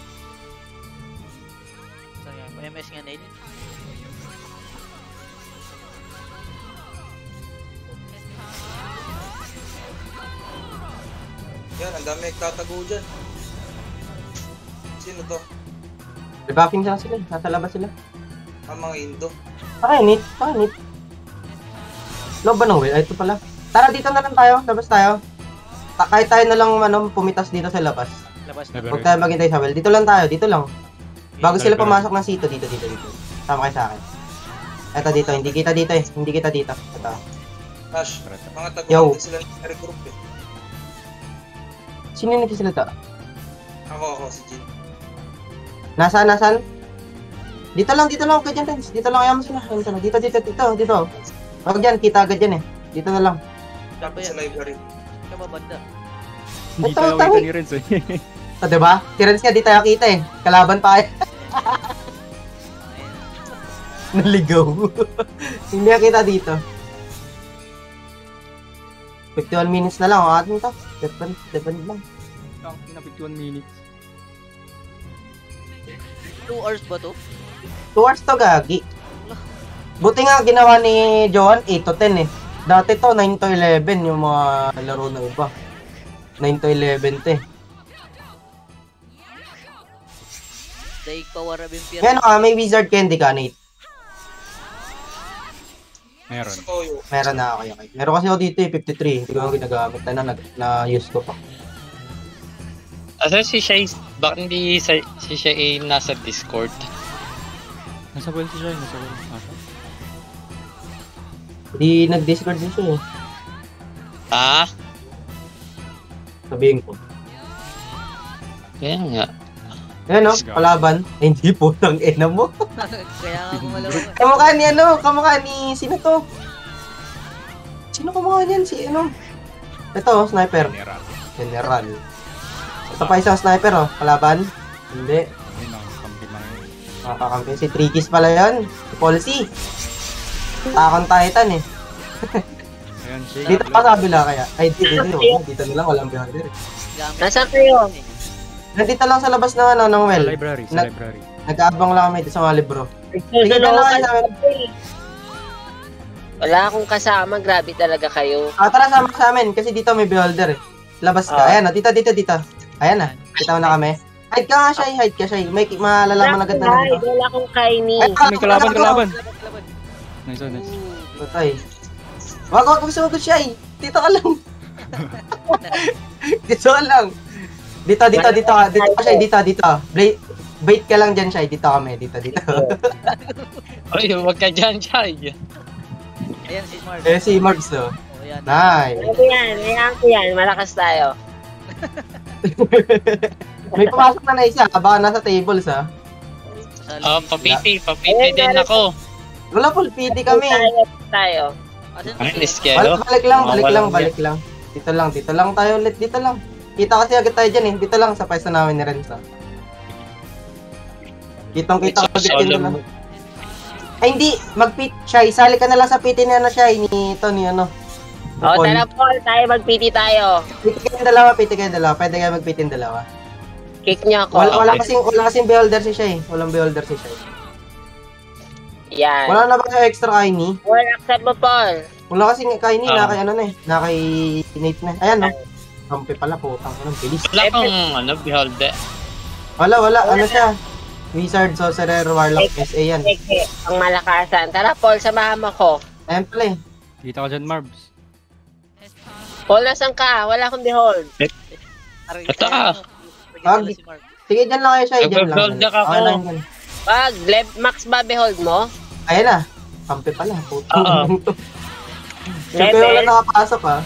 Sorry, M S nga Nate. Yan, ang dami nagtatago dyan. Sino to? Rebuffing sila sila. Nasa labas sila. Ang mga Indo. Pakinit. Pakinit. Loob ba ng well? Ay, ito pala. Tara, dito na lang tayo. Labas tayo. Ta kahit tayo na lang ano, pumitas dito sa labas. Labas na. Never. Huwag tayo maghintay sa well. Dito lang tayo. Dito lang. Bago sila Library. pumasok ng sito. Dito, dito, dito. Sama kayo sa akin. Ito dito. Hindi kita dito eh. Hindi kita dito. Ito. Tash, mga tago Yo. natin sila na-regroup eh. Sino yung nagsisalita? Ako, ako, si Jin. Nasaan, nasaan? Dito lang, dito lang. Kaya dyan, Tens. Dito lang. Ayaw mo sila. Ayaw mo sila. Dito, dito, dito. Dito. Huwag dyan. Kita agad dyan eh. Dito na lang. Dapat sa library. Ka ba banda? Hindi Ito, tayo tayo. kita ni Renz eh. So, diba? Si Renz nga, di tayo kita eh. Kalaban pa eh. Ayan. Naligaw. Hindi na kita dito. fifty-one minutes na lang. O, atin to. Depend, depend lang. Ang ina, fifty-one minutes. Two hours ba to? two hours to, gagi. Buti nga, ginawa ni Johan, eight to ten eh. Dati to, nine to eleven yung mga laro na iba. nine to eleven to eh. Daig pa warabing pier. Ngayon ka, may wizard candy ka, Nate. Meron. Sa Toyo. Meron na ako, okay. Meron kasi ako dito eh, fifty-three. Hindi ko na ginagamit na, na, na-use ko pa. Asa si Shai? Bakit hindi sa, si Shai nasa Discord? Nasa well si Shai. Nasa well. Asa? Hindi nag-discord din siya eh. Ah? Sabihin ko. Kaya nga. Ayan o, Let's go. kalaban. Eh, hindi po, tang ina mo. Kaya nga gumalaw eh. Kamukha ni ano, kamukha ni, sino to? Sino kamukha niyan? Si ano? Ito, sniper. General. General. Ito pa isang sniper oh, kalaban. Hindi. Ayun ang kampi lang yun. Makakampi. Si Trickies pala yan. Si Policy. Takon Titan eh. Ayan, Shai. Dito pa sa kabila kaya. Ay, dito, dito. Dito, dito na lang, walang beholder. Gamit. Nasaan kayo? Nandito lang sa labas ng ano, ng Sa well. library, sa Nag- library. Nag-aabang lang kami dito sa mga libro. Sige Sige na lang kayo sa amin. Wala akong kasama, grabe talaga kayo. Ah, tara sama ka sa amin kasi dito may beholder eh. Labas ka. Ah. Ayan oh, dito, dito, dito. Ayan na. Kita mo na kami. Hide ka nga siya, hide ka siya. May malalaman agad na Ay, dito. wala akong kaini. Ay, May kalaban, kalaban. Laban. Nice one, nice. Patay. Wag, wag, wag sumugod siya eh. Dito ka lang. Dito ka lang. Dito, dito, dito ka. Dito ka siya, dito, dito. Bait, bait ka lang dyan siya. Dito kami, dito, dito. Ay, huwag ka dyan, Shai. Ayan si Mark. Eh, si Margs oh. Oh, ayan. Nice. Ano yan? Hayaan ko yan. Malakas tayo. May pumasok na na isa. Baka nasa tables ah. Kasali. Ah, papiti, papiti din ako. Wala full P D kami. Tayo, tayo. Asan Ay, si- niskelo. Balik, balik lang, balik lang, Mawalan balik lang. Dito lang, dito lang tayo ulit, dito lang. Kita kasi agad tayo dyan eh. Dito lang sa pwesto namin ni Renzo. Kitang kita ko dito Solo lang. mo. Ay hindi, mag-pit siya. Isali ka na lang sa pit ni ano siya, ni ito, ni ano. O, Paul. tara Paul, tayo mag-P T tayo. Piti kayong dalawa, piti kayong dalawa. Pwede kayo mag-pit yung dalawa. Kick niyo ako. Wala, wala okay. kasing, wala kasing beholder si siya eh. Walang beholder si siya. Yan. Wala na ba kayo extra kaini? Paul, accept mo Paul. Wala kasing kaini, Ah. na kay ano na eh. Na kay Nate na. Ayan no. Kampi pala po, tang anong bilis. Wala kang, ano, beholder. Wala, wala, ano siya. Wizard, Sorcerer, Warlock, S A yan. Sige, ang malakasan. Tara, Paul, samahan mo ko. Temple eh. Kita ka dyan, Marbs. Paul, nasan ka? Wala akong behold. Ito ka. Wag. Sige, dyan lang kayo siya. Dyan lang. Nag-behold na ka Okay ako. lang yan. Pag, lev- max ba behold mo? Ayun na. Kampi pala. Puto. Oo. Siyempre wala nakapasok ah.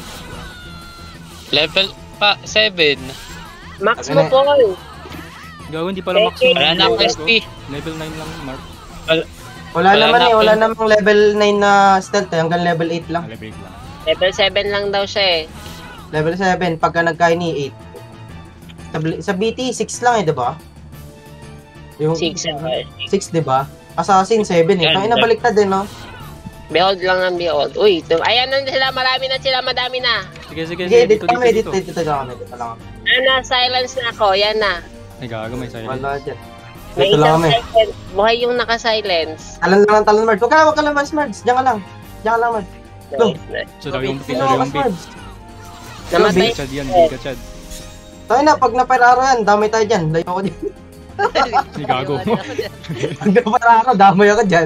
Level pa, seven. Max Okay mo, na. Paul. Gago, hindi pala max yung Wala na akong S P. level nine lang, Marb. Wala, Wala naman na eh. Wala ako. namang level nine na stealth eh. Hanggang level eight lang. Ah, level eight lang. Level seven lang daw siya eh. Level seven. Pagka nagkaini eight. Sa, bl- sa B T, six lang eh, diba? Yung six. Uh, six, diba? Assassin, seven eh. Yan, Tangina yan. baliktad eh, no? behold lang ng behold. Uy, tum- ayan na sila. Marami na sila. Madami na. Sige, sige, Sige, sige. dito Dito, kami. dito, Dito, dito. dito, dito kami. Dito lang kami. Ana, silence na ako. Yan na. Ay, gago, may silent. Wala dyan. May Dito lang isang kami. silence. Buhay yung naka-silence. Talon lang ang talon, Mards. Huwag ka lang, huwag ka lang, Mards, Mards. Diyan ka lang. Diyan ka lang, Mards. Go. Nice, nice. So, daw yung Sino daw ka, yung bait. Mards? Namatay. Chad yan, Giga Chad. Tayo na, pag napararo yan, damay tayo dyan. Layo ako dyan. Ay, gago. Pag napararo, damay ako dyan.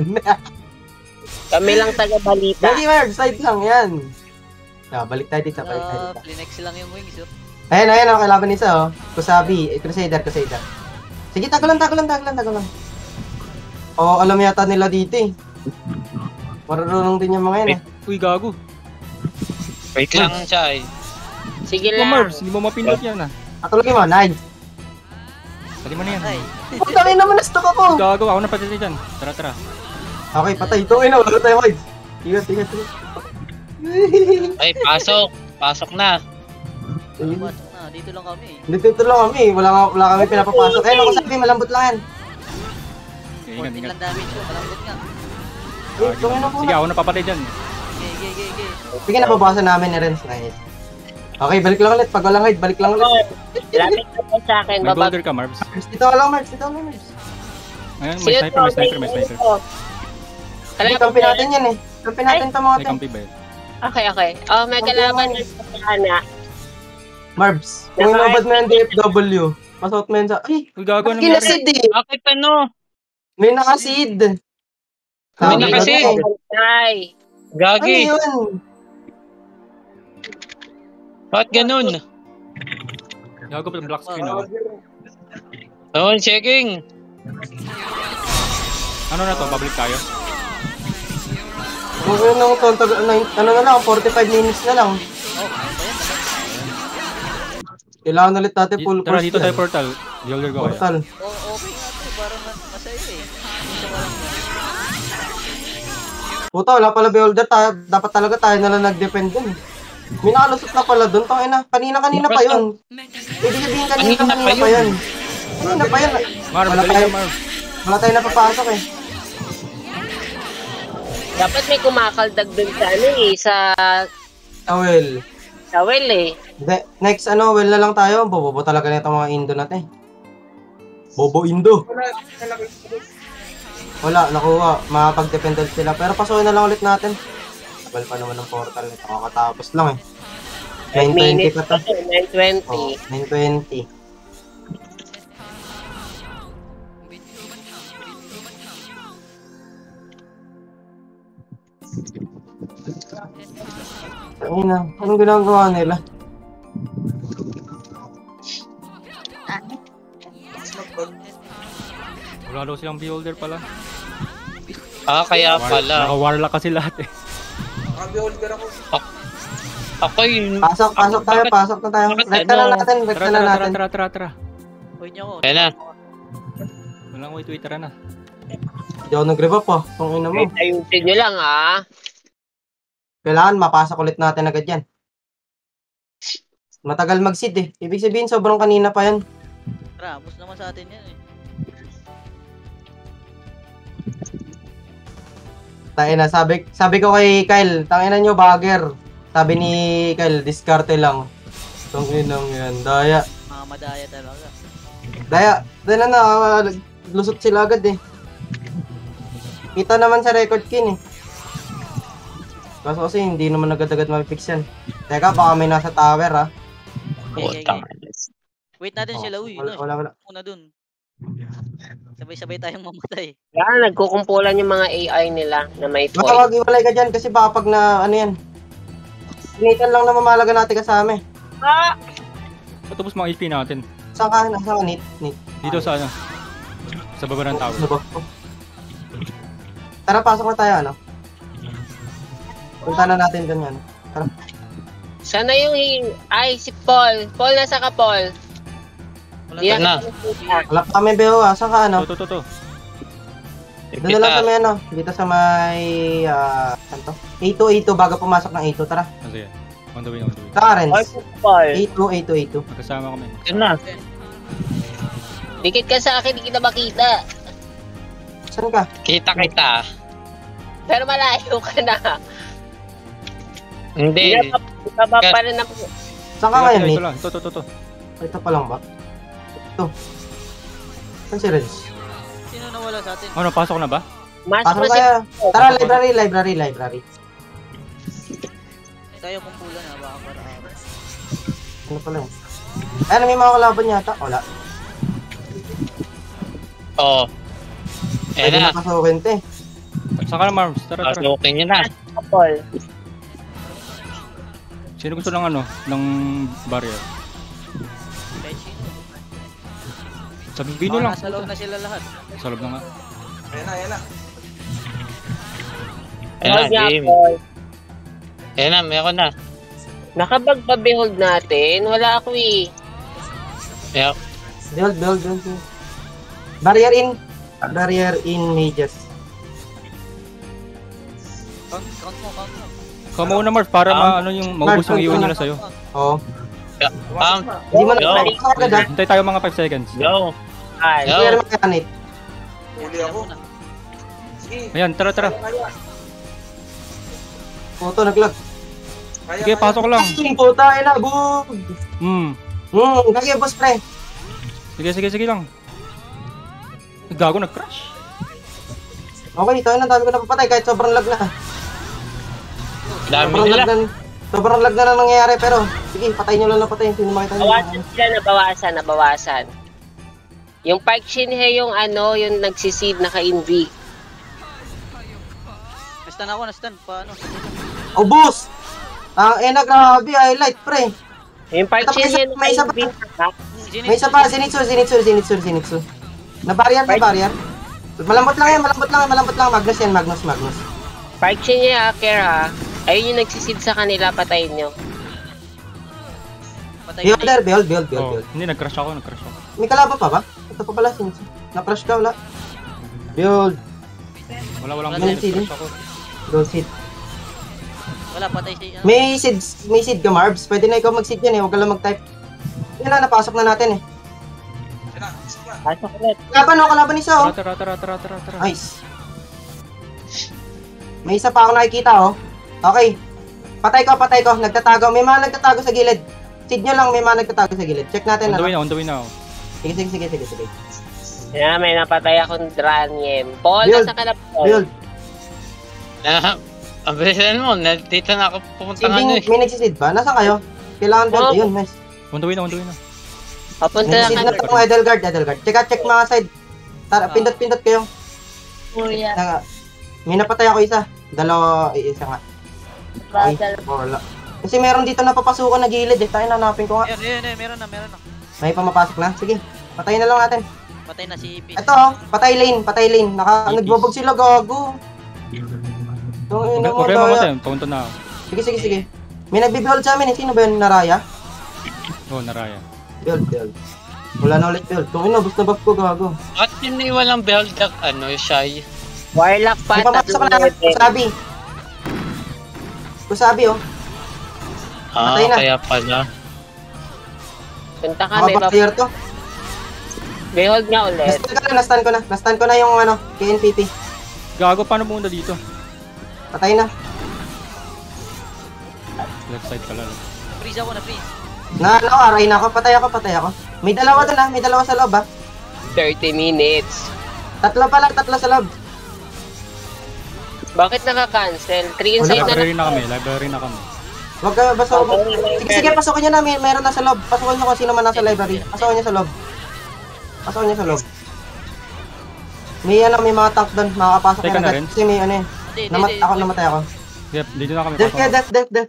Kami lang taga-balita. Dali, Mards. Slide lang, yan. Ah, balik tayo dito, balik tayo dito. Flinex lang yung wings, oh. Ayan, ayan, ang kailaban isa, oh. Kusabi, eh, Crusader, Crusader. Sige, tagulan, tagulan, tagulan, tagulan. Oo, oh, alam yata nila dito eh. Marunong din yung mga yan eh. Uy, gago. Wait lang siya eh. Sige Oh, lang. Marbs, hindi mo mapindot yan, ah. Atulogin mo, nice. Pati mo na yan. Ay, Oh, dami naman na-stock ako. Gago, ako na pati dyan. Tara, tara. Okay, patay. Ito, ina, wala tayo, Mards. Ingat, ingat, ingat. Ay, pasok. Pasok na. Ayun. pasok na. Dito lang kami. Dito lang kami, wala, nga- wala kami pinapapasok. Ayun, ako sabi, malambot lang yan. Okay, ingat, fourteen ingat. lang damage, oh. Malambot nga. Eh, tungin na po Sige, na. ako na papatay dyan. Gay, gay, gay, gay. Sige, nababawasan namin ni Renz. Nice. Okay, balik lang ulit. Pag walang hide, balik lang ulit. Lapit na po sa akin. May Babag. golder ka, Marbs. Mards, dito ka lang, Mards. Dito ka lang, Mards. Ayun, may Sino sniper, to? may sniper, may sniper. Hindi, kampi natin yan eh. Kampi natin ito mga May to. kampi ba yun? Okay, okay. Oh, may kalaban na sa Ana. Marbs, kung inabad mo yung D F W, masuot mo yun sa... Ay, Uy, gago, anong kila nangyari? seed eh. Bakit ano? May nakaseed. May Sabi nakaseed. ko, Ay. Ano Gagi. yun? Bakit ganun? Gago pa black screen ako. Oo, checking. Ano na to? Babalik tayo? Kung yun ang tonto, ano na lang, forty-five minutes na lang. Kailangan ulit natin full Tara, course dito tayo yan. portal. Beholder ko kaya. Portal. Oh, okay nga to. Parang mas- masaya eh. Isa ka lang yan. Puta, wala pala beholder. Tayo, dapat talaga tayo na lang nag-depend dun. May nakalusot na pala dun. Tangina, kanina-kanina pa yun. Ibig sabihin kanina-kanina Kanina pa pa yun. Kanina pa yun. Marv, Wala dali tayo, ka, Marv. wala tayo napapasok eh. Dapat may kumakaldag dun sa ano eh. Sa Ah, well. sa well eh. De, next ano, well na lang tayo. Bobobo talaga nito mga Indo natin. Bobo Indo. Wala, nakuha. Makapag-dependent sila. Pero pasukin na lang ulit natin. Tagal pa naman ng portal nito. Kakatapos lang eh. nine twenty pa to. nine twenty. Oh, nine twenty. Ayun na. Anong ginagawa nila? Wala daw silang beholder pala. Ah, kaya pala. Naka-warlock kasi lahat eh. Naka-beholder ako. Ako yun. Pasok, pasok tayo, Bakit- pasok na tayo. bakit Rekta na ano? natin, Tara, rekta tara, na tara, natin. tara, tara, tara. Uy, niyo ako. Ayan na. Walang wait, wait, tara na. Hindi ako nag-rev up oh. Kung ina mo. Ayusin nyo lang ah. Kailangan mapasok ulit natin agad yan. Matagal mag-seed eh. Ibig sabihin sobrang kanina pa yan. Ramos naman sa atin yan eh. Tayo na, sabi, sabi ko kay Kyle, tangina nyo bagger. Sabi ni Kyle, diskarte lang. Tanginang yan, daya. Mga madaya talaga. Daya, dahil na na, ah, lusot sila agad eh. Kita naman sa record kin eh. Kaso kasi hindi naman agad-agad mapipix yan. Teka, baka may nasa tower ah. Okay, okay, Putang. okay. Wait natin Oh, sila, uy. wala, Wala, wala, wala. Una dun. Sabay-sabay tayong mamatay. Yan, nagkukumpulan yung mga A I nila na may Baka foil. wag iwalay ka dyan kasi baka pag na ano yan. Sinitan lang na mamalaga natin kasama eh. Ah! Patubos mga H P natin. Saan ka? Saan ka? Nate? Nate. Dito sa ano? Sa baba ng tower. Sa baba ko. Tara, pasok na tayo ano. Punta na natin dun yan. Tara. Sana yung hi- ay si Paul. Paul, nasa ka Paul? Wala Di tayo. na. Wala pa kami beho ah. Saan ka ano? To, to, to, to. Doon na lang sa may ano. Dito sa may... ah saan to? A two, A two. Bago pumasok ng A two. Tara. Ah, sige. On the way na, on the way. Tara, Paul, Renz. Paul. A two, A two, A two. Magkasama kami. Yun na. Dikit ka sa akin, di kita makita. Saan ka? Kita kita. Pero malayo ka na. Hindi. Hindi pa pa pa rin na. Saan ka ngayon, Ito Nate? lang, ito, ito, ito, ito. Ito pa lang ba? Ito. Saan si Renz? Sino nawala sa atin? Ano, pasok na ba? Mas Pasok mas kaya. Tara, library, library, library. Tayo kumpulan ha, baka para araw. Ano pala yun? Ay, may mga kalaban yata. Wala. Oo. Eh Pwede na. nakasukin to eh. Saan ka na, Marms? Tara, tara. Pasukin nyo na. Paul. Sino gusto ng ano? Ng barrier? Kahit sino. Sabihin nyo Baka lang. nasa loob na sila lahat. Sa loob na nga. Ayan na, ayan na. Ayan na, Hold niya, game. Paul. Ayan na, meron na. Nakabag pa behold natin. Wala ako eh. Ayan. Build, build, build. build. Barrier in. Barrier in mages. Count, count mo, count mo. Ikaw muna, Marms, para Ah. ma, ano yung maubos yung iwan nila sa'yo. Oo. Um, Hindi mo na Yo. balik ka agad ah. Hintay tayo mga five seconds. yo. Ay. Yo. Clear mechanic. Huli ako. Sige. Ayan, tara, tara. Kaya, Puto, naglag. kaya. Sige, pasok lang. Ang puta, ay na, boom! Hmm. Hmm, kaya boss pre. Sige, sige, sige lang. Gago, nag-crash. Okay, tayo na, dami ko napapatay kahit sobrang lag na. Dami Sobrang nila. lag na, sobrang lag na na nangyayari pero sige, patay nyo lang na patay. Sino makita nyo? Bawasan sila, nabawasan, nabawasan. Yung Park Shin-hye yung ano, yung nagsisid na ka-invi. Nastan ako, nastan. Paano? Oh, boss! Ang ina, grabe, highlight pre. Yung Park Ito, may Shin-hye isa- na may isa pa. ka-invi. ha? May isa pa, Zenitsu, Zenitsu, Zenitsu, Zenitsu. Na barrier, na barrier. Malambot lang yan, malambot lang, malambot lang. Magnus yan, Magnus, Magnus. Park Shin-hye, Aker ha. Ayun yung nagsisid sa kanila, patayin nyo. Patay Behold na there, behold, behold, behold, Oh, behold. hindi, nag-crash ako, nag-crash ako. May kalaban pa ba? Ito pa pala, Zenitsu. Na-crush ka, wala. Behold, Wala, walang Wala, buhay, sige. nag-crash ako. gold seed. Wala, patay siya. May seed, may seed ka, Marbs. Pwede na ikaw mag-seed yan eh, huwag ka lang mag-type. Yan na, napasok na natin eh. Ayan na, sige na. Pasok ulit. Kalaban oh, kalaban isa oh. Tara, tara, tara, tara, tara. Nice. May isa pa ako nakikita oh. Okay. Patay ko, patay ko. Nagtatago. May mga nagtatago sa gilid. Seed nyo lang, may mga nagtatago sa gilid. Check natin On na. the way na, on the way na. oh. Sige, sige, sige, sige, sige. Yan, may napatay akong Dranyem. Paul, Build. nasa ka na, Paul. Build. Ah, ang bilisan mo. na- Dito na ako pumunta nga Seeding, eh. may nagsiseed ba? Nasaan kayo? Kailangan build. Oh. Ayun, nice. On the way na, on the way na. Papunta na Nagsiseed ka na itong Edelgard, Edelgard. Check out, check mga side. Tara, pindot-pindot kayo. Kuya. Na, may napatay ako isa. Dalawa, eh, isa nga. Okay, wala. Kasi meron dito napapasukan na gilid eh. Tayo nanapin ko nga. Ayan, ayan, ayan, meron na, meron na. May pamapasok na. Sige, patayin na lang natin. Patay na si Ipis. Ito oh, patay lane, patay lane. Naka, Ipis. nagbabag sila, gago. Itong ina mo, Huwag kayo daya. mamatay, papunta na ako. Sige, sige, sige. May nagbibuild sa amin eh. Sino ba yun? Naraya? Oh, naraya. Build, build. Wala na ulit build. Itong ina, basta buff ko, gago. At yun na walang behold na ano, shy. Warlock pa, May pamasok na tatlong level. Kusabi. Kusabi oh. Ah, Patay na. kaya pala. Punta ka, Mga may bab- player to. behold nga ulit. Nastan ko na, nastan ko na. Nastan ko na yung ano, K N P P. Gago, paano pumunta dito? Patay na. Left side pala. Freeze ako na, freeze. Na ano, aray na ako. Patay ako, patay ako. May dalawa doon ah. May dalawa sa loob ah. thirty minutes. Tatlo pala, tatlo sa loob. Bakit naka-cancel? three Wala, inside na Library na kami, library na kami. Huwag ka basta. Okay, Sige, sige, pasukin nyo na. May, meron na sa loob. Pasukin nyo kung sino man nasa library. Pasukin nyo sa loob. Pasukin nyo sa loob. May ano, may mga tank doon. Makakapasok Teka na na agad. rin. Kasi may ano eh. Hindi, hindi, Namat hindi. ako, namatay ako. Yep, dito na kami. Death pasok kaya, na. death, death, death.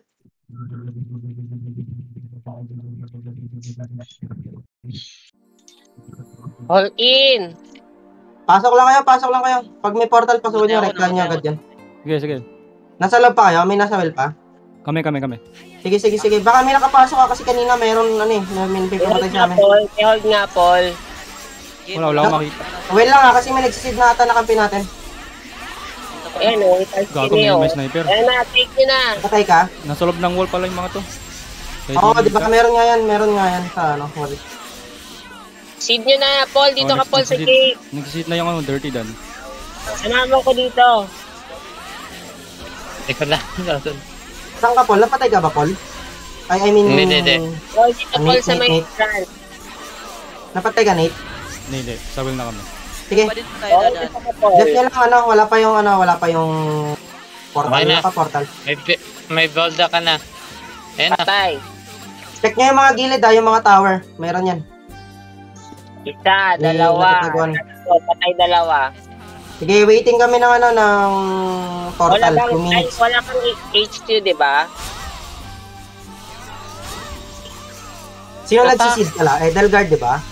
All in! Pasok lang kayo, pasok lang kayo. Pag may portal, pasukin nyo, Namatay ako, rektahan nyo namatay agad ako. yan. Sige, sige. Nasa loob pa kayo? May nasa well pa? Kami, kami, kami. Sige, sige, sige. Baka may nakapasok ka kasi kanina meron ano eh. May may Behold pamatay sa nga, amin. Paul. Behold nga, Paul. Game, Wala, wala akong makita. Well lang ha, kasi may nagsisid na ata na kampi natin. Ayan o, itas Gago, may, kineo. may sniper. Ayan na, take nyo na. Patay ka? Nasa loob ng wall pala yung mga to. Kahit Oo, hindi di ba ka- meron nga yan, meron nga yan sa ano, wall. Seed nyo na, Paul. Dito Oh, ka, Paul, sa nagsisit- cave. Nagsisit na yung ano, dirty dan. Samahan ko dito. Ikaw na. Saan ka, Paul? Napatay ka ba, Paul? Ay, I mean... Hindi, hindi. Paul, dito, Ah, Paul, Nate, sa Nate, may Nate. strand. Napatay ka, Nate? Hindi, hindi. Sawil na kami. Sige. Pa din tayo Paul, dadaan. dito ka, Paul. Def nyo lang, ano, wala pa yung, ano, wala pa yung... Portal, Okay na. wala pa portal. May, bi- may bolda ka na. Ayan na. Patay. Check nyo yung mga gilid ha, yung mga tower. Meron yan. Isa, May dalawa. natataguan. Tatlo, patay dalawa. Sige, waiting kami ng ano, ng Wala portal. bang, two ay, minutes. wala kang H Q, di ba? Sino Ata- nagsisid pala? Eh, Delgard, di ba?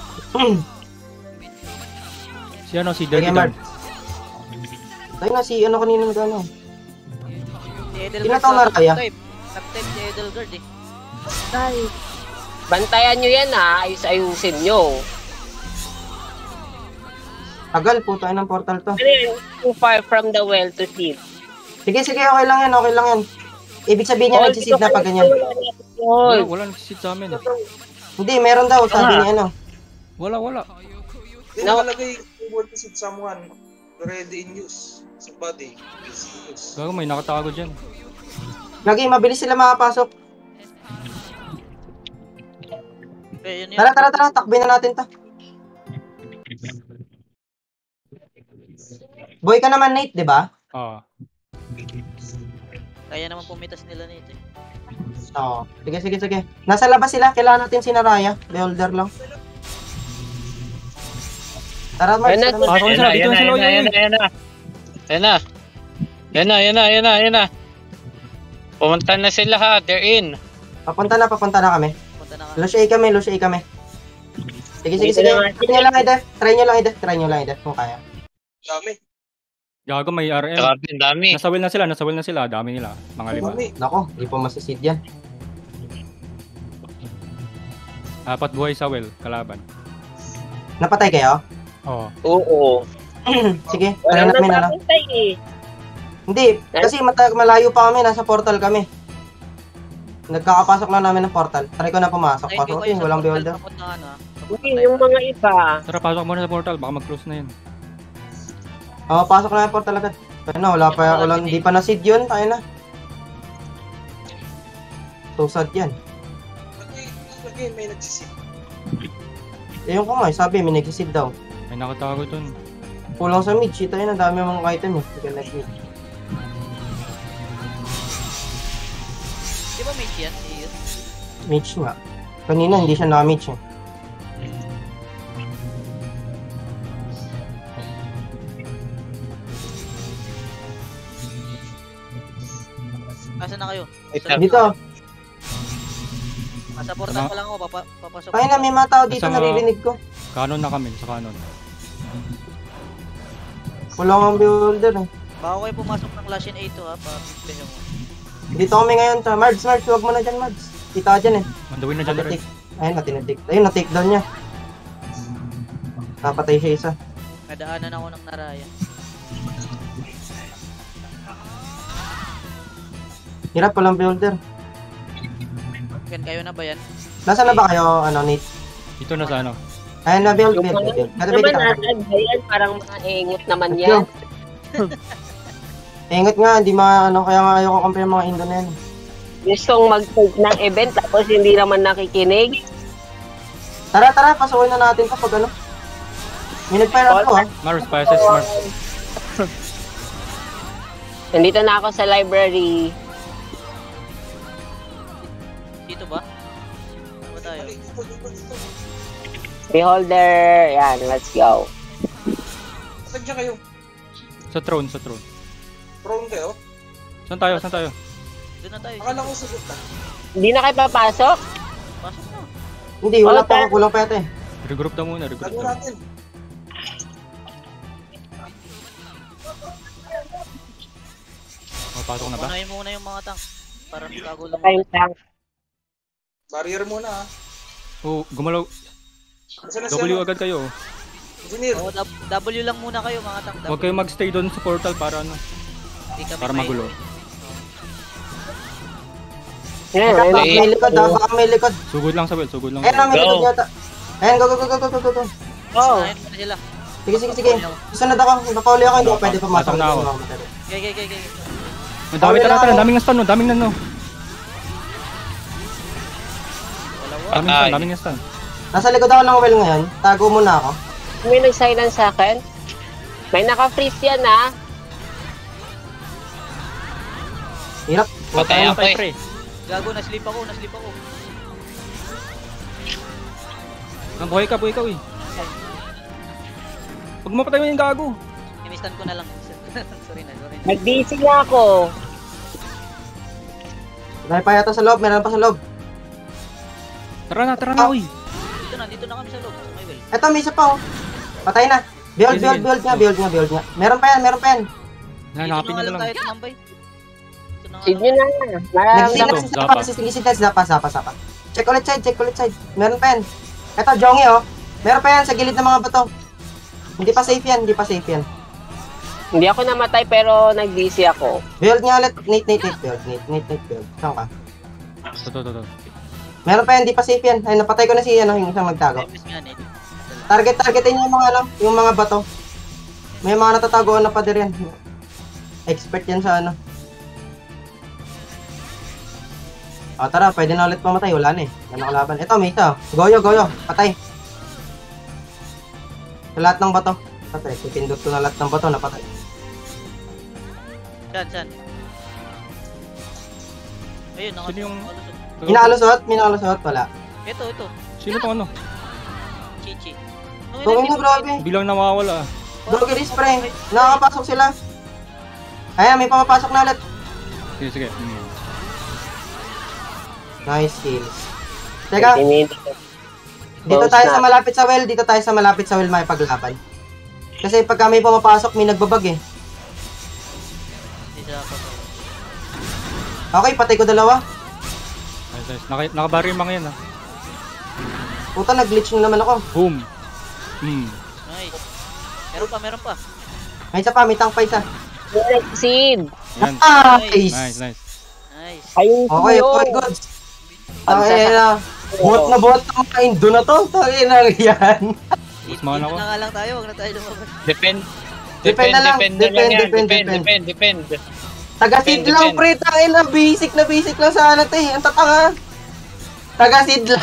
Si ano, si dirty Sige, dan. Mark. Tayo na si, ano kanina na gano'n. Si Edelgard Sino tong sa Naraya? top type. Top type si Edelgard eh. Bantayan nyo yan ha. Ayus-ayusin nyo. Tagal, puto ay ng portal to. Ano yan? Too far from the well to seed. Sige, sige, okay lang yan, okay lang yan. Ibig sabihin niya, nagsisid na pag ganyan. Wala, wala nagsisit sa amin. Hindi, meron daw, sabi ni ano. Wala, wala. Hindi No. nakalagay keyword to someone already in use. Somebody is in use. Gago, may nakatago dyan. Lagi, mabilis sila makapasok. Eh, yun yun. Tara, tara, tara, takbin na natin to. Boy ka naman, Nate, di ba? Ah. Kaya naman pumitas nila nito eh. Oo. Sige, sige, sige. Nasa labas sila, kailangan natin si Naraya. Beholder lang. Tara, Mark. Ayun na, tara, Mark. Pasok na Ayan sila, na, dito ayan na na, sila. ayan na, ayan na, ayan na. Ayan na. Ayan na, ayan na, ayan na, ayan na. Pumunta na sila ha, they're in. Papunta na, papunta na kami. Punta na nga. Lucia kami, Lucia kami. Sige, sige, Dito sige. na nga. Try nyo lang, Edef. Try nyo lang, Edef. Try nyo lang, Edef, kung kaya. Dami. Gago, may R M. Grabe, ang dami. Nasa will na sila, nasa will na sila. Dami nila. Mga lima. Dami. Nako, di pa masisid yan. Apat buhay sa will, kalaban. Napatay kayo? Oo. Oo. Sige, Wala try namin na ano. papantay eh. Hindi, kasi mata- malayo pa kami, nasa portal kami. Nagkakapasok lang namin ng portal. Try ko na pumasok. Thank you Pasok kayo yun, sa walang portal. beholder. Papunta ano ah. Hindi, yung mga iba. Tara, pasok muna sa portal. Baka mag-close na yun. Oo, pasok na yung portal agad. Tayo na, wala pa, wala, hindi pa na-seed yun. Tayo na. So sad yan. Lagi, lagi may nagsisit. Ayun ko nga, eh, sabi, may nag-seed daw. May nakatago dun. Kulang sa mid, shit, ayun, ang dami mga item eh. Sige, like mid. Di ba may yan? Iyon. Mage nga. Kanina, hindi siya na-mage eh. Asa na kayo? Wait Sa- Dito, Nasa portal pa lang ako. Papa, papasok. tayo na, may mga tao dito, Nasa mga- naririnig ko. Canon na kami, sa canon. Kulang ang beholder eh. Baka kayo pumasok ng Lashin eight to ha. Pa-pimpehin mo. Dito kami ngayon sa Mards, Mards, huwag mo na dyan, Mards. Kita ka dyan eh. On the way na dyan na rin. Natik. Ayun, natinatik. Ayun, na-take down niya. Napatay siya isa. Nadaanan ako ng Naraya. Hirap walang beholder. Yan, kayo na ba yan? Nasaan na ba kayo, ano, Nate? Dito na sa ano. Ayun na, build, Yung build, mga build. Kada naman build ka. natin ba yan? Parang mga engot naman Let's yan. go. Ingat nga, hindi ma, ano, kaya nga ayoko compare mga Indo na yan. Gustong mag-take ng event tapos hindi naman nakikinig. Tara, tara, pasukin na natin to pag ano. May nag-fire ako ah. Mars, Spices, Mars. Nandito na ako sa library. Dito ba? Ano ba tayo? Mali, dito, dito, dito. Beholder. Yan, let's go. Tagyan kayo. Sa throne, sa throne. Prone kayo. Saan tayo, saan tayo? Doon na tayo. Akala ko sagot na. Hindi na kayo papasok? Pasok na. Hindi, wala Oh, pa, tayo. kulang pa yata eh. Regroup na muna, regroup Tago na. natin. Oh, pasok na ba? Unahin muna yung mga tank. Para magkagulo Time muna. lang. Barrier muna ha. Oh, gumalaw. Nasaan na si W ano? agad kayo. oh. Engineer. Oo, W W lang muna kayo mga tank. Huwag kayong magstay doon sa portal para ano, Hindi kami para may- magulo. Yan, Baka ayun. may likod ha, baka may likod. Sugod lang sa well, sugod lang. Ayan na, sa well. may Go. likod yata. Ayan, go, go, go, go, go, go, go, go. Oo. Unahin muna sila. Sige, sige, sige. Sunod ako, napauli ako, hindi ko pwede pumasok. Pasok na ako. Okay, okay, okay, okay. Ang dami tara tara, daming na stun, no, daming na no. Dalawa. Daming stun, Ay. daming na stun. Nasa likod ako ng well ngayon, tago muna ako. May nag-silence sa akin. May naka-freeze yan ha. Hirap. Patay ako Patay eh. pre. Gago, naslip ako, naslip ako. Ang buhay ka, buhay ka, uy. Pag mapatay mo yung gago. Inistan ko na lang. sorry na, sorry na. Nag-busy na ako. Dahil pa yata sa loob, meron pa sa loob. Tara na, tara na, uy. Dito na, dito na kami sa loob. Sa may well. Eto, may isa pa oh. Patay na. Build, Sige, build, sige. build nga, build nga, build nga. Meron pa yan, meron pa yan. Hanapin Dito nyo na lang. tayo tumambay. Dito na nga Sige lang. na. Maraming Dito, Nagsisigil Zapa. sa nagsisigil sa zapa, zapa, zapa. Check ulit side, check ulit side. Meron pa yan. Eto, Jongi oh. Meron pa yan sa gilid ng mga bato. Hindi pa safe yan, hindi pa safe yan. Hindi ako namatay pero nag-busy ako. Build nga ulit. Nate, Nate, Nate, build. Nate, Nate, Nate, build. Saan ka? Ito, ito, ito. Meron pa yan, hindi pa safe yan. Ay, napatay ko na si ano, yung isang nagtago. Times nga, Nate. Target, targetin nyo yung mga ano, yung mga bato. May mga natatagoan na pader yan. Expert yan sa ano. O tara, pwede na ulit pamatay. Wala na eh. Wala na kalaban. Ito, may isa. Goyo, goyo. Patay. Sa lahat ng bato. Patay. Pipindot ko na lahat ng bato. Napatay. Saan, saan? Ayun, naka- Sino yung... Minalusot, minalusot. Wala. Ito, ito. Sino to ano? Chichi. Gawin na, grabe. Bilang nawawala ah. Doggy this spray. Nakakapasok sila. Ayan, may papapasok na ulit. Sige, sige. Hmm. Nice kills. Teka, Tinid- dito Bounce tayo na. sa malapit sa well. Dito tayo sa malapit sa well makipaglaban. Kasi pagka may pumapasok, may nagbabag eh. Hindi siya patay. Okay, patay ko dalawa. Nice, nice. Naka, nakabarry yung mga yan ah. Puta, nag-glitch na naman ako. Boom. Hmm. Nice. Meron pa, meron pa. May isa pa, may tank pa isa. May nag-seed. Yan. Nice! Nice, nice. Nice. Ayun Okay, yun. okay, good. Tangin na. Bot na bot ang Indo na to. Tangin na yan. Mas mahal Dito ako. na nga lang tayo, huwag na tayo lumabas. Depend. Depend Depend, na lang. depend, na Depend, lang yan. depend, Depend, depend. depend, depend. Taga-seed Depende, lang, depende. pre. Tangin na. Basic na basic lang sa alat eh. Ang tatanga. Taga-seed lang.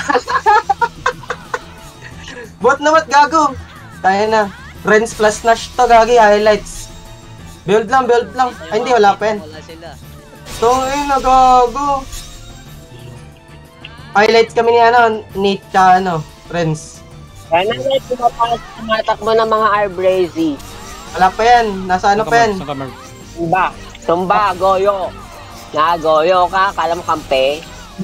Bot na bot, gago. Tangin na. Renz plus Nash to, gagi. Highlights. Build lang, build lang. Ay, hindi. Wala pa yan. Wala sila. Tangin na, gago. Highlights kami ni ano, Nate ka ano, Renz. Kaya na may pumapasok, tumatakbo ng mga Arbrazy. Wala pa yan. Nasa ano pa yan? Saan ka, Marv? Tumba. Tumba, goyo. Nagoyo ka, kala mo kampe.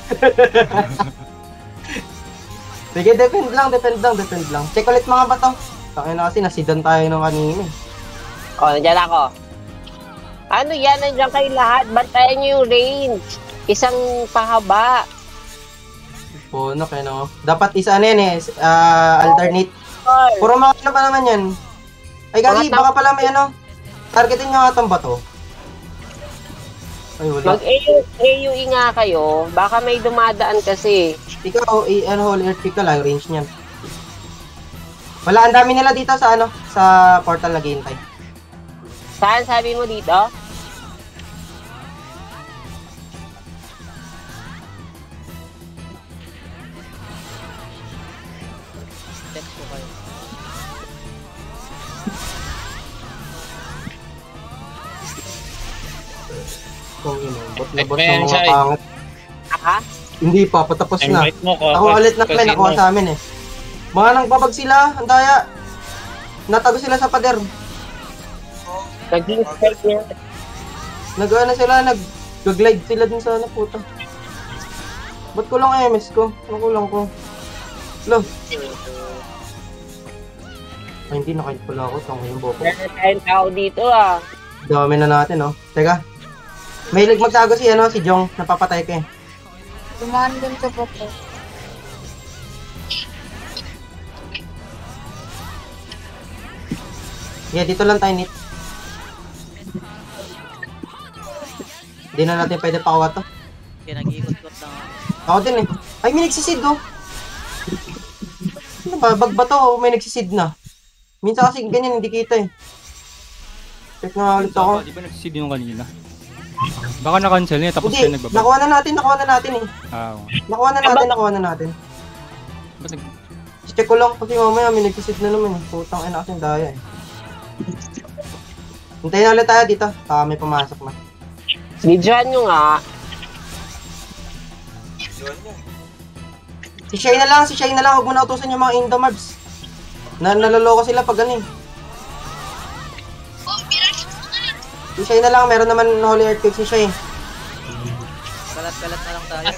Sige, defend lang, defend lang, defend lang. Check ulit mga bato. Takay na kasi, nasidan tayo nung kanina. O, nandiyan ako. Ano yan? Nandiyan kayo lahat. Bantayan nyo yung range. Isang pahaba. Puno kayo no. Dapat isa ano yan eh, ah, alternate. Puro mga ano pa naman yan. Ay gagi, Mga baka pala may ano. Targetin nyo nga itong bato. Ay wala. Mag-A U E nga kayo. Baka may dumadaan kasi. Ikaw, i ano, Holy Earth pick ka lang, range niyan. Wala, ang dami nila dito sa ano, sa portal naghihintay. Saan sabi mo dito? Text ko kayo. Kung ino, bot na Ay, bot may ng mga ansay. pangat. Ha? Hindi pa, patapos na. Invite mo ko. Ako ulit na play, nakuha sa amin eh. Mga nang babag sila, ang daya. Natago sila sa pader. Naging spike niya. Nag-ano sila, nag-glide sila dun sa ano, puta. Ba't ko lang M S ko? Ano ko lang ko? Lo. Ay, hindi, nakahit pala ako. Tanga yung boko. Meron tayong tao dito ah. Dami na natin, no? Teka. May lig magtago si, ano, si Jong. Napapatay ka eh. Dumaan din sa boko. Yeah, dito lang tayo, Nit. Hindi na natin pwede pakuha to. Kaya nag-iikot-ikot lang ako. Ako din eh. Ay, may nagsisid, oh. Ano ba? Bag ba to? O may nagsisid na? Minsan kasi ganyan, hindi kita eh. Check na ulit ako. Di ba nagsisid yung kanina? Baka na-cancel niya tapos Hindi, kayo nagbaba. nakuha na natin, nakuha na natin eh. Ah, oo. Nakuha na natin, nakuha na natin. Ba't nag... Check ko lang kasi mamaya may nagsisid na naman eh. Putang ina kasing daya eh. Hintayin na ulit tayo dito. Baka may pumasok na. Videoan nyo nga. Yun yun. Si Shay na lang, si Shay na lang. Huwag mo na utusan yung mga Indomarbs. Na naloloko sila pag ano eh. Si Shay na lang, meron naman Holy Earthquake si Shay. Kalat-kalat na lang tayo.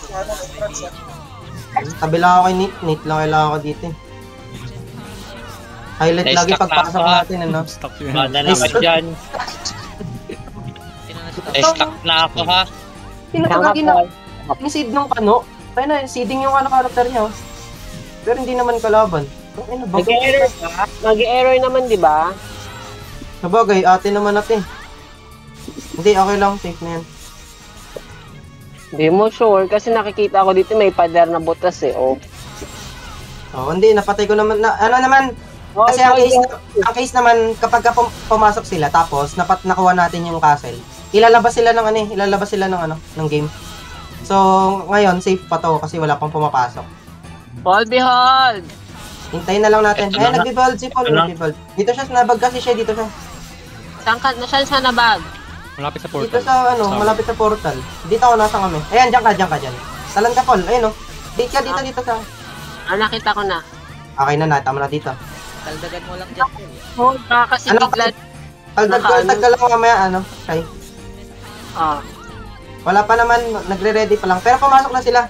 Tabi lang ako kay Nate. Nate lang kailangan ko dito eh. Highlight Nice lagi stuck pagpasok na ako. natin ano. Stuck yun. Wala naman dyan. Sino na stop? Eh, stuck na ako ha. Pinakagagi na. Yung seed nung kano. Tayo na, seeding yung ano karakter niya. oh. Pero hindi naman kalaban. Kung ano, bago. Nag-error ba? Nag-error naman, di ba? Sabagay, ate naman natin. Hindi, okay lang. Safe na yan. Hindi mo sure kasi nakikita ko dito may pader na butas eh. Oh. Oh, hindi, napatay ko naman. Na, ano naman, kasi ang case, ang case naman, kapag ka pum- pumasok sila, tapos napat nakuha natin yung castle, ilalabas sila ng ano eh, ilalabas sila ng ano, ng game. So, ngayon, safe pa to kasi wala pang pumapasok. Hold behold! Hintayin na lang natin. Ito Ayun, na. nag-devolve si Paul, Ano? nag-devolve. Dito siya, nabag kasi siya, dito siya. Saan ka? Nasaan siya na bag? Malapit sa portal. Dito sa, ano, Sa- malapit sa portal. Dito ako, nasa kami. Ayan, dyan ka, dyan ka, dyan. Talan ka, Paul. Ayun, oh. Dito ka, dito, dito sa... Ah, nakita ko na. Okay na, natama na dito. Kaldagan mo lang dyan. Hold ka kasi Ano? bigla. Tagdag ko, Naka- tagdag lang mamaya, ano, Shy. Ah. Wala pa naman, nagre-ready pa lang. Pero pumasok na sila.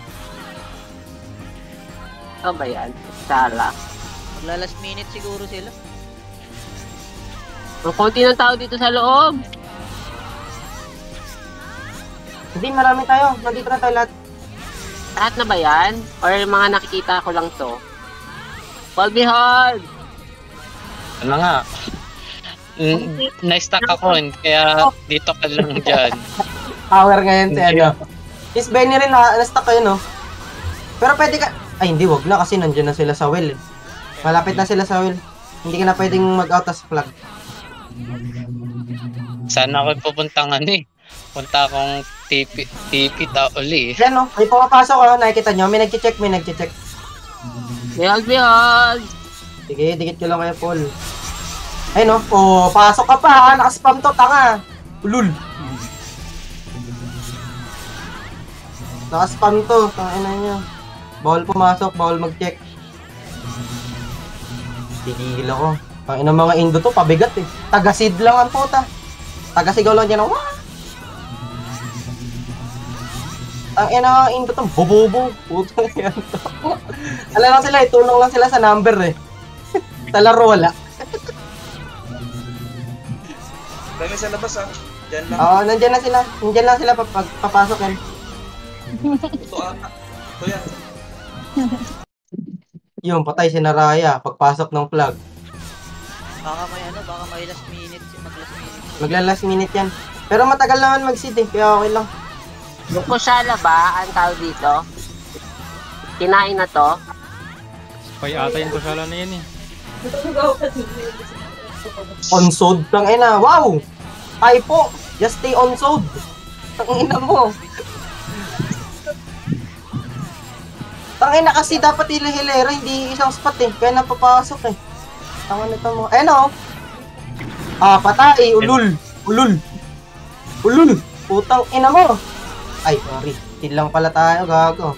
Ano ba yan? Sala. Magla last minute siguro sila. Ang konti ng tao dito sa loob. Hindi, marami tayo. Nandito na tayo lahat. Lahat na ba yan? Or mga nakikita ko lang to? Hold behold! Ano nga? N- Na-stuck ako, kaya dito ka lang dyan. Power ngayon si ano. Is Benny rin na, na-stuck kayo, no? Pero pwede ka... Ay, hindi, wag na kasi nandiyan na sila sa well. eh. Malapit na sila sa well. Hindi ka na pwedeng mag-out as flag. Sana ako pupuntang ano eh. Punta akong T P, T P ta uli eh. Yan, no? May pumapasok, oh. Nakikita nyo. May nag-check, may nag-check. Behold, behold! Sige, dikit ko lang kayo, Paul. Ay, no? Oh, pasok ka pa, ha? Nakaspam to, tanga. Ulul. Nakaspam to, tanga nyo. Bawal pumasok, bawal mag-check. Tigil ako. Ang ina mga Indo to, pabigat eh. Taga-seed lang ang puta. Taga-sigaw lang dyan ang wah! Ang ina mga Indo to, bobobo. Puta yan to. Alam lang sila, itulong lang sila sa number eh. Sa laro wala. Dami sa labas ha. Diyan lang. Oo, nandyan na sila. Nandyan lang sila pag papasok yan. Ito ata. Ito yan. Yung patay si Naraya pagpasok ng flag. Baka may ano, baka may last minute. Mag last minute. Magla last minute yan. Pero matagal naman mag-seed eh, kaya okay lang. Yung kusala ba, ang tao dito? Kinain na to? Spy ata yung kusala na yan eh. On-sold. Tang ina, wow! Typo! Just stay on-sold. Tang ina mo. Tang ina kasi dapat hilera, hindi isang spot eh. Kaya napapasok eh. Tang ina mo. Eh no? Ah, patay. Ulul. Ulul. Ulul. Putang ina mo. Ay, sorry. Kill lang pala tayo, gago.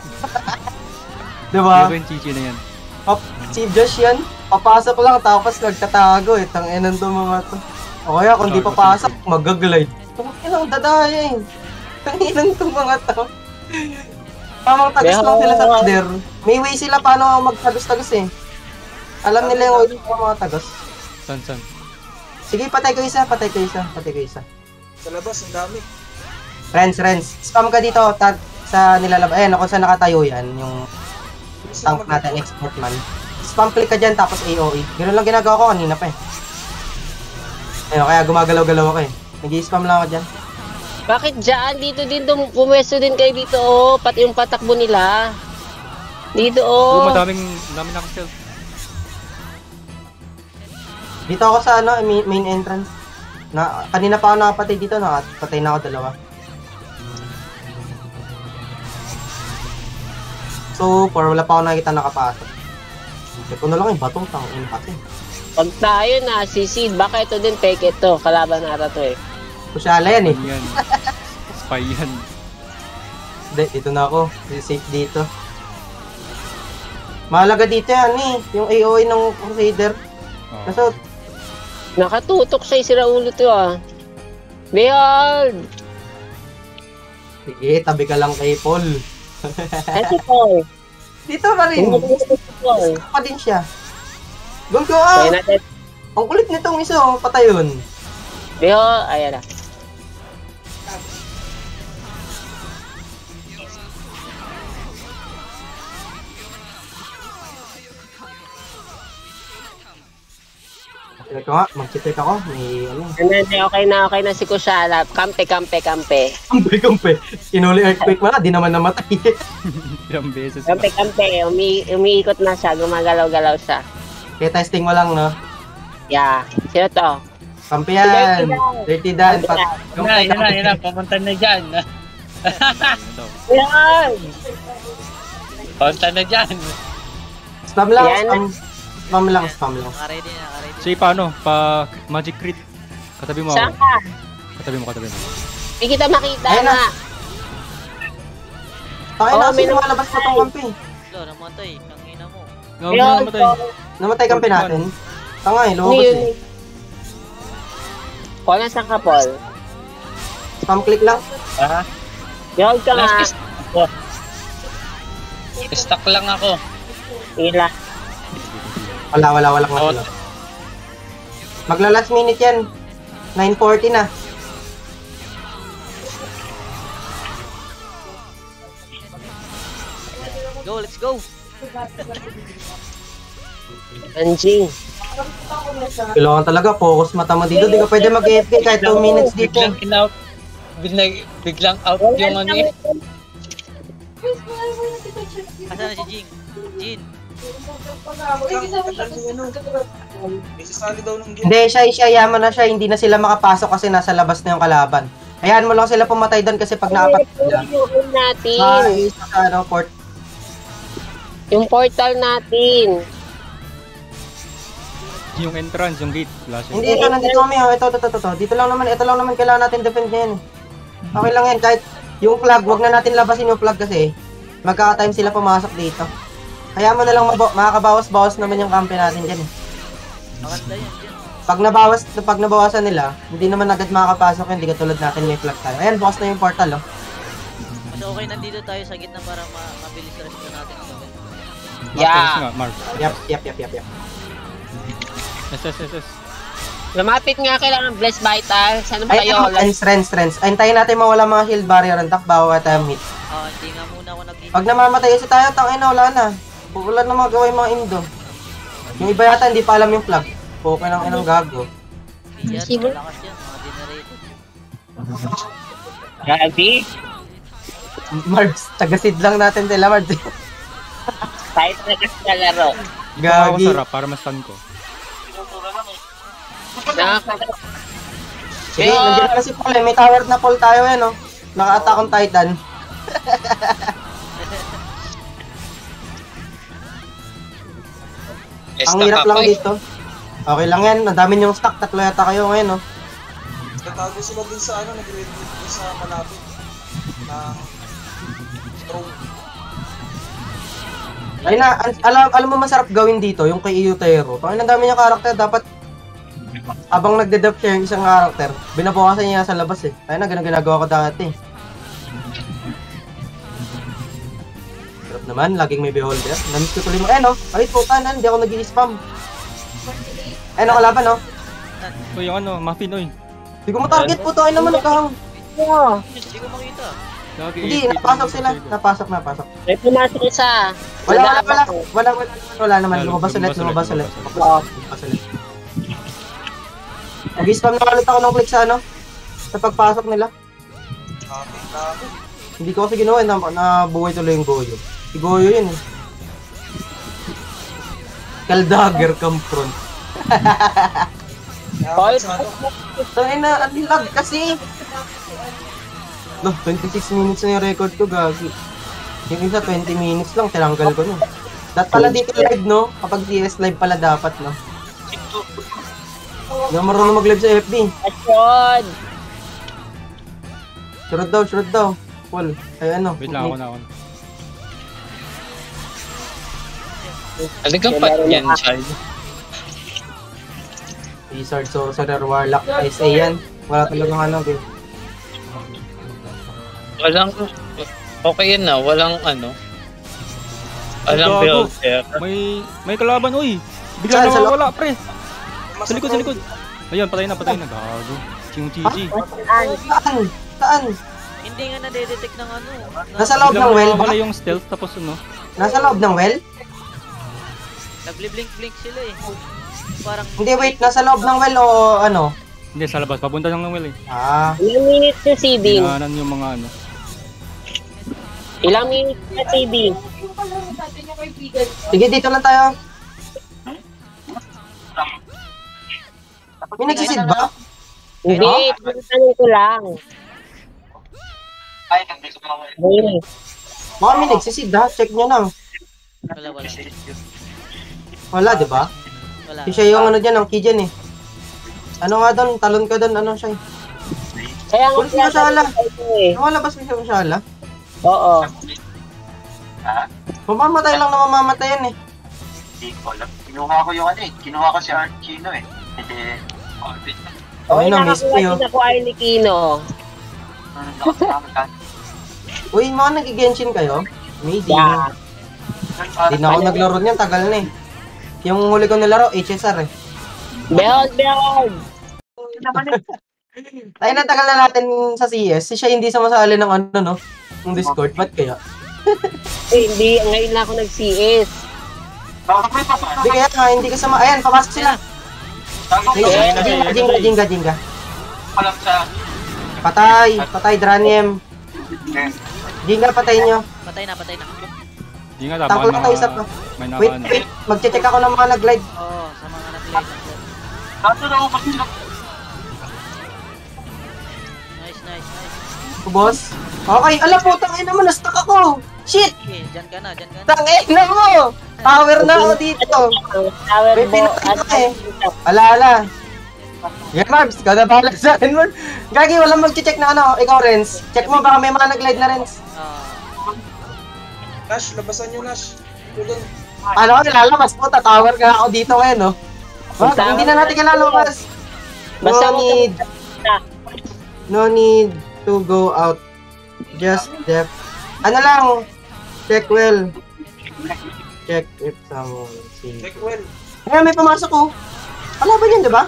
Diba? Diba yung chichi na yan? Pap, si Josh yan, papasok lang tapos nagtatago eh. Tang inan to mga to. O kaya kung di papasok, mag-glide. Ilang dadaya eh. Ang ilang itong mga to. Pamang tagas lang sila sa pader. May way sila paano magtagos-tagos eh. Alam nila yung way ng mga tagos. San, san? Sige, patay ko isa, patay ko isa, patay ko isa. Sa labas, ang dami. Renz, Renz, spam ka dito ta- sa nilalabas. Ayan, kung saan nakatayo yan, yung tank natin, export man. Spam click ka dyan, tapos A O E. Ganoon lang ginagawa ko kanina pa eh. Ayun, kaya gumagalaw-galaw ako eh. Nag-i-spam lang ako dyan. Bakit dyan? Dito din, dum- pumwesto din kayo dito, oh. Pati yung patakbo nila. Dito, Oo, oh. madaming, madaming naka-stealth. Dito ako sa ano, main, main entrance. Na, kanina pa ako nakapatay dito, nakapatay na ako dalawa. So, for wala pa ako nakikita nakapasok. Check ko na lang yung batong tang ina kasi. Pag tayo na, si Sid, baka ito din, fake ito. Kalaban nata to eh. Kusyala yan eh. Yan. Spy yan. Hindi, dito na ako. Safe dito. Mahalaga dito yan eh. Yung A O E ng Crusader. Oh. Kaso, Nakatutok siya, si Raulo to ah. Behold! sige, tabi ka lang kay Paul. Ay, si Paul. Dito pa rin. Si Paul. Pa din siya. Gong go ah! Kaya natin. Ang kulit nitong isa, oh, patayon. Behold, ayan na. Check ko nga, mag-check ako. May ano. Hindi, okay na, okay na si Kushala. Kampe, kampe, kampe. Kampe, kampe. Inuli earthquake mo na, di naman namatay. Ilang beses Kampe, pa. kampe. Umi umiikot na siya, gumagalaw-galaw siya. Kaya testing mo lang, no? Yeah. Sino to? Kampe yan. Dirty Dan. Pat Yun na, yun na, yun na. Pumunta na dyan. Yan! Pumunta na dyan. Spam lang, Yan. spam. Spam lang, spam lang. Naka-ready na, naka-ready. So, paano? Pa magic crit. Katabi mo Saan ako. ka? Katabi mo, katabi mo. Hindi kita makita Ayun na. nga. Takay Oh, na may kasi lumalabas pa tong kampe. Lo, namatay. Tangina mo. Gawin mo na namatay. Namatay kampe natin. Tanga eh, Hindi lumabas yun. eh. Paul, nasaan ka, Paul? Spam click lang. Ha? Behold ka nga. Last ako. Stuck lang ako. Ila. Wala, wala, wala kang Out. sila. Magla last minute yan. nine forty na. Go, let's go. Anjing. Kailangan talaga, focus mata mo dito. Di ka pwede mag-A F K kahit two minutes dito. Biglang in-out. Biglang, biglang out yung ano eh. Asan na si Jing? Jin. May sasali daw ng game. Hindi, siya, siya, yaman na siya. Hindi na sila makapasok kasi nasa labas na yung kalaban. Hayaan mo lang sila pumatay doon kasi pag naapat sila. Yung natin. Sa, sa ano, port. Yung portal natin. Yung entrance, yung gate. Flash. Hindi, ito, nandito kami. Oh. Ito, ito, ito, ito. Dito lang naman, ito lang naman kailangan natin defend ngayon. Okay lang yan, kahit yung flag, wag na natin labasin yung flag kasi magkaka-time sila pumasok dito. Kaya mo na lang mabo- makakabawas-bawas naman yung kampe natin dyan eh. Maganda yan, Jin. Pag nabawas, pag nabawasan nila, hindi naman agad makakapasok yun, hindi katulad natin may flag tayo. Ayan, bukas na yung portal oh. Mas okay nandito tayo sa gitna para ma mabilis rest natin ang gawin. Yeah. Mark. Yap, yap, yap, yap, yap. S, S, S, S. Lumapit nga kailangan bless vital. Saan ba Ay, kayo? ay, strength, strength. Antayin natin mawala mga shield barrier ang tak bago tayo hit. Ah, hindi nga muna ako nag Pag namamatay kasi tayo, tangin na, wala na. Wala na magawa yung mga indo. Yung iba yata hindi pa alam yung flag. Okay lang inang gago. Hindi yan, Sibo. malakas yan, mga generator. Gabi. Mards, tagasid lang natin sila, Mards. Tayo talaga sa laro. Gago Gagi. sarap para ma-stun ko. Nakaka- Sige, nandiyan na si Paul eh. May tower na Paul tayo eh, no? Naka-attack on Titan. Eh, Ang stuck hirap ako lang eh. dito. Okay lang yan. Ang dami niyong stock. Tatlo yata kayo ngayon, no? Natago sila dun sa ano, nag-retreat dun sa malapit. Ng throne. Ay na, an- alam, alam mo masarap gawin dito, yung kay Iyutero. Pangin ang dami niyang karakter, dapat Habang nagde-dep siya yung isang character, binabawasan niya sa labas eh. Ayun na, ganun ginagawa ko dati. Sarap naman, laging may beholder. Namiss ko tuloy mo. Eh no, ay puta na, hindi ako nag-i-spam. Eh no, kalaban no. Uy, yung ano, muffin, uy. Hindi ko matarget po, tayo naman nagkahang. Hindi ko makita. Lagi, Hindi, eight, eight, napasok eight, sila. eight, eight. Napasok, napasok. May pumasok isa. Wala, wala, Nag-aabang wala. ko. Wala, wala, wala naman. Lalo, Lumabas ulit, lumabas ulit. Oo. Lumabas ulit. Nag-spam na ulit ako ng click sa ano. Sa pagpasok nila. Dami, dami. Hindi ko kasi ginawa, na, nabuhay tuloy yung Goyo. Si Goyo yun eh. Kaldagger come front. Kaya sa ano, Tangin na, ang lag kasi. No, twenty-six minutes na yung record ko, gagi. Yung isa, twenty minutes lang, tinanggal ko no. Dat pala dito live, no? Kapag C S live pala dapat, no? Hindi ako marunong mag-live sa F B. Action! Surod daw, surod daw. Paul, ay ano? Wait lang, ako na ako. na. Ano kang pa yan, child? Wizard, Sorcerer, Warlock, S A yan. Wala talagang ano, babe. Walang, okay yan na, walang ano. Walang Gago. builder. May, may kalaban, uy. Saan? Bigla Sa nawawala, pre. mas Sa likod, sa likod. Ayun, patay na, patay na. Gago. Ching chichi. Saan? Saan? Hindi nga nadedetect ng ano. Nasa loob ng well ba? Wala yung stealth, tapos ano. Nasa loob ng well? Nagli-blink-blink sila eh. Parang Hindi, wait. Nasa loob ng well o ano? Hindi, sa labas. Papunta lang ng well eh. Ah, Ilang minutes na seeding? Dinaanan yung mga ano. Ilang minutes na seeding? sige, dito lang tayo. May nagsisid ba? Hindi, tinatanong ko lang. Hindi. Baka may nagsisid ha? Check nyo lang. wala wala. Wala, di ba? Wala. Si siya yung ano dyan, ang key dyan eh. Ano nga doon? Talon ka doon, ano siya eh. Kaya nga Ulit mo siya, ala. ito eh. Nakalabas mo siya mo siya, ala. Oo. Mamamatay lang na mamamatay yan eh. Hindi ko alam. Kinuha ko yung ano eh. Kinuha ko si Archino eh. Hindi. Okay na, miss ko nakakuha yun. din ako ay ni Kino. Uy, mga nagigenshin kayo? Amazing. Yeah. Hindi na ako naglaro niyan, tagal na eh. Yung huli ko nilaro, H S R eh. Behold, behold! Tayo na tagal na natin sa C S. Si siya hindi sumasali ng ano, no? Ng Discord. Ba't kaya? Eh, hindi, ngayon na ako nag-C S. Hindi kaya nga, hindi kasama. Ayan, papasok sila. Jinga, jinga, jinga, jinga, jinga. Patay, patay, Dranium. Jinga, patay nyo. Patay na, patay na. Hindi nga, Tangko tama lang tayo, isa pa. na. May Wait, naka ano. wait. Magche-check ako ng mga nag-live. Oo, sa mga nag-light. Nice, nice, nice. Boss. Okay, ala po, tangin naman, na-stuck ako. Shit! Okay, dyan ka na, dyan ka na. Tangin na mo! Tower na ako dito. Tower May mo. pinatay ka eh. Ala, ala. Yan, Marbs. Kada balag sa akin, Marbs. Gagi, walang mag-check na ano. Ikaw, Renz. Check mo, baka may mga nag-live na, Renz. Ah, Nash, labasan nyo, Nash. Tulong. Ano ka, lalabas po. Tower ka ako dito ngayon, no? Wag, hindi na natin kalalabas. No Basta mo need, no need to go out. Just def. Ano lang, check well. Check if someone see. Check well. Ay, may pumasok ko. Kalaban yun, di ba?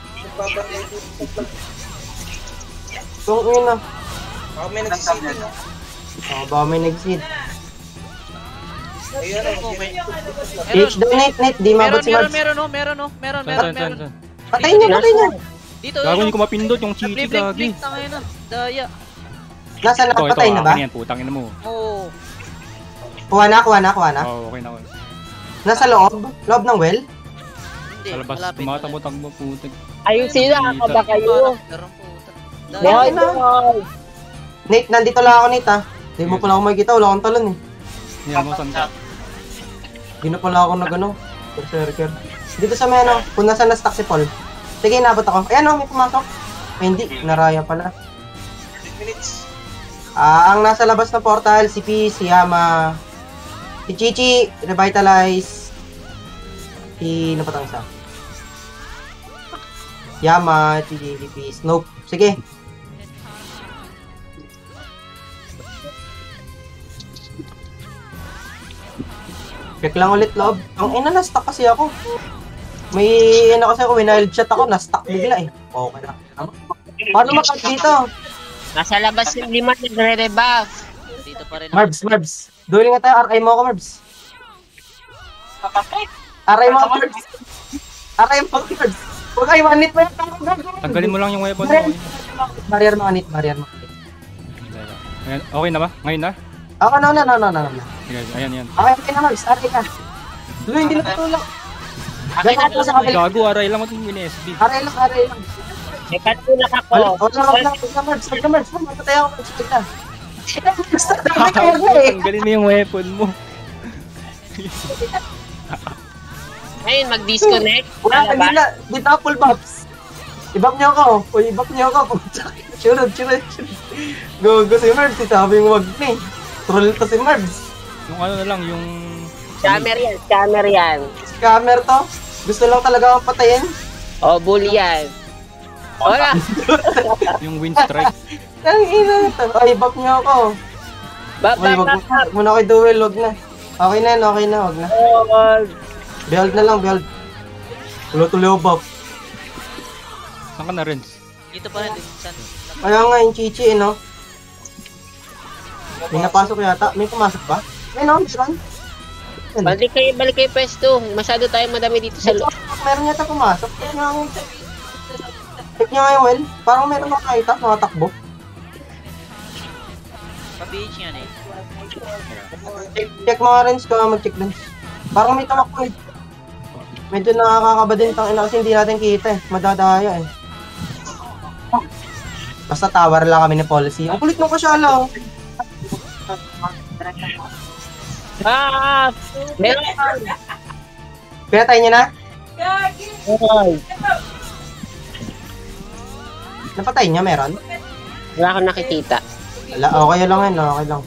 Kung yun na. Baka may nagsisitin, no? Oh, baka may nag-seed. Ayun, oh, may... H, donate, net, di Meron, mabot si meron, Mads. meron, no? Meron, no? Meron, Saan, meron, saan, saan, meron. saan? Patayin niyo, patayin niyo. Dito, Gago, yun, hindi ko mapindot yung chichi, Blink, gagi. blink, na ngayon, no? Daya. Nasa na, Ito, ito, patay na ba? akin yan, putang ina mo. Oo. Kuha na, kuha na, kuha na. Oo, okay na ako. Nasa loob? Loob ng well? Hindi, Sa labas, malapit. tumatambo-tambo, putang. Ayusin na ako ba kayo? Meron po. Daya. Behold, na. behold! Nate, nandito lang ako, Nate, ha? Hindi mo pala ako makikita, wala akong talon, eh. Yan mo, saan ka? Hindi na pala ako nag, ano, berserker. Dito sa may, ano, kung nasa na-stack si Paul. Sige, inabot ako. Ayan, oh, may pumasok. Ay, hindi, naraya pala. eight minutes. Ah, ang nasa labas na portal, si P, si Yama, si Chichi, Revitalize, si, ano pa tang isa? Yama, G G D P, Snoop. Sige. Check lang ulit loob. Ang ina, na-stuck kasi ako. May ano kasi ako, wild shot ako, na-stuck bigla eh. Okay na. Paano matag dito? Nasa labas yung lima, nagre-rebuff. Dito pa rin ako. Marbs, Marbs. Dueling nga tayo, R I mo ako, Marbs. R I mo ako, Marbs. R I mo ako, Marbs. Huwag kayo, manit mo yung tanong. Tanggalin mo lang yung weapon mo. Barrier mo, manit, barrier mo. Ayan, okay na ba? Ngayon na? Okay, no, no, no, no, no, no. Sige, ayan, yan. Okay, okay na, Marbs. R I ka. Dulo, hindi na tutulong. Gano'n ako sa kabila. Gago, aray lang mo itong mini-S B. R I lang, R I lang. Teka, tulak ako. Wala, wala, wala, wala, Marbs. Wala, Marbs. Matay ako, Marbs. Tignan. Tignan. Tanggalin mo yung weapon mo. Ayun, mag-disconnect. Wala, hindi na. Dito ako full buffs. I-buff niyo ako. O, i-buff niyo ako. Sunod, sunod, sunod. Go, go si Marbs. Sabi mo wag na eh. Troll to si Marbs. Yung ano na lang, yung... Scammer yan, scammer yan. Scammer to. Gusto lang talaga akong patayin. O, bully yan. Wala. yung wind strike. Ang ina ito. O, i-buff niyo ako. Baba, Uy, wag baba. wag muna kayo duel. Wag na. Okay na yan, okay na. Wag na. Oh, Behold na lang, behold. Tulo-tuloy ako buff. Saan ka na, Renz? Dito pa rin. Saan? Kaya nga yung Chichi, eh, no? May napasok yata. May pumasok ba? May no, meron. Yan. balik kayo, balik kayo pwesto. Masyado tayo madami dito sa loob. Meron yata pumasok. Check nyo nga yung... Check nyo nga yung well. Parang meron makakita, nakatakbo. Pa-page yan eh. Check, check mga Renz ko, mag-check din. Parang may tumakbo eh. Medyo nakakakaba din tang ina kasi hindi natin kita eh. Madadaya eh. Basta tower lang kami ni policy. Ang kulit nung kasyala oh. Ah! Meron! Pinatay niya na? Napatay niya, meron? Wala akong nakikita. Wala, okay lang yan, okay lang.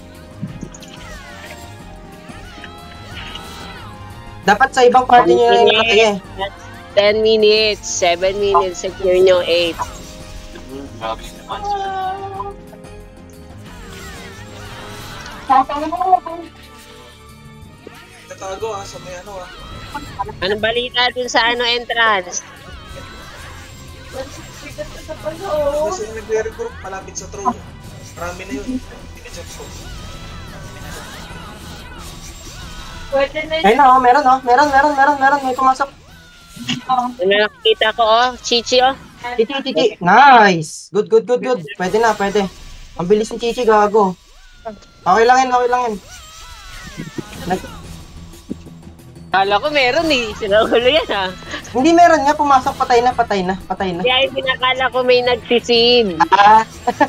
Dapat sa ibang party nyo na yung nakatay eh. ten minutes, seven minutes, secure nyo eight. Grabe naman. Tatago ah, sa may ano ah. Anong balita dun sa ano entrance? Kasi yung nagre-regroup malapit sa throne. Marami na yun. Tine-check ko. Ayun na oh, meron oh. Meron, meron, meron, meron. May pumasok. Ano nakikita ko oh? Chichi oh? Chichi, Chichi. Nice! Good, good, good, good. Pwede na, pwede. Ang bilis ni Chichi, gago. Okay lang yun, okay lang yun. Nag Kala ko meron eh. Sinagulo yan ah. Hindi meron nga, pumasok, patay na, patay na, patay na. Kaya yung pinakala ko may nagsisid. Ah!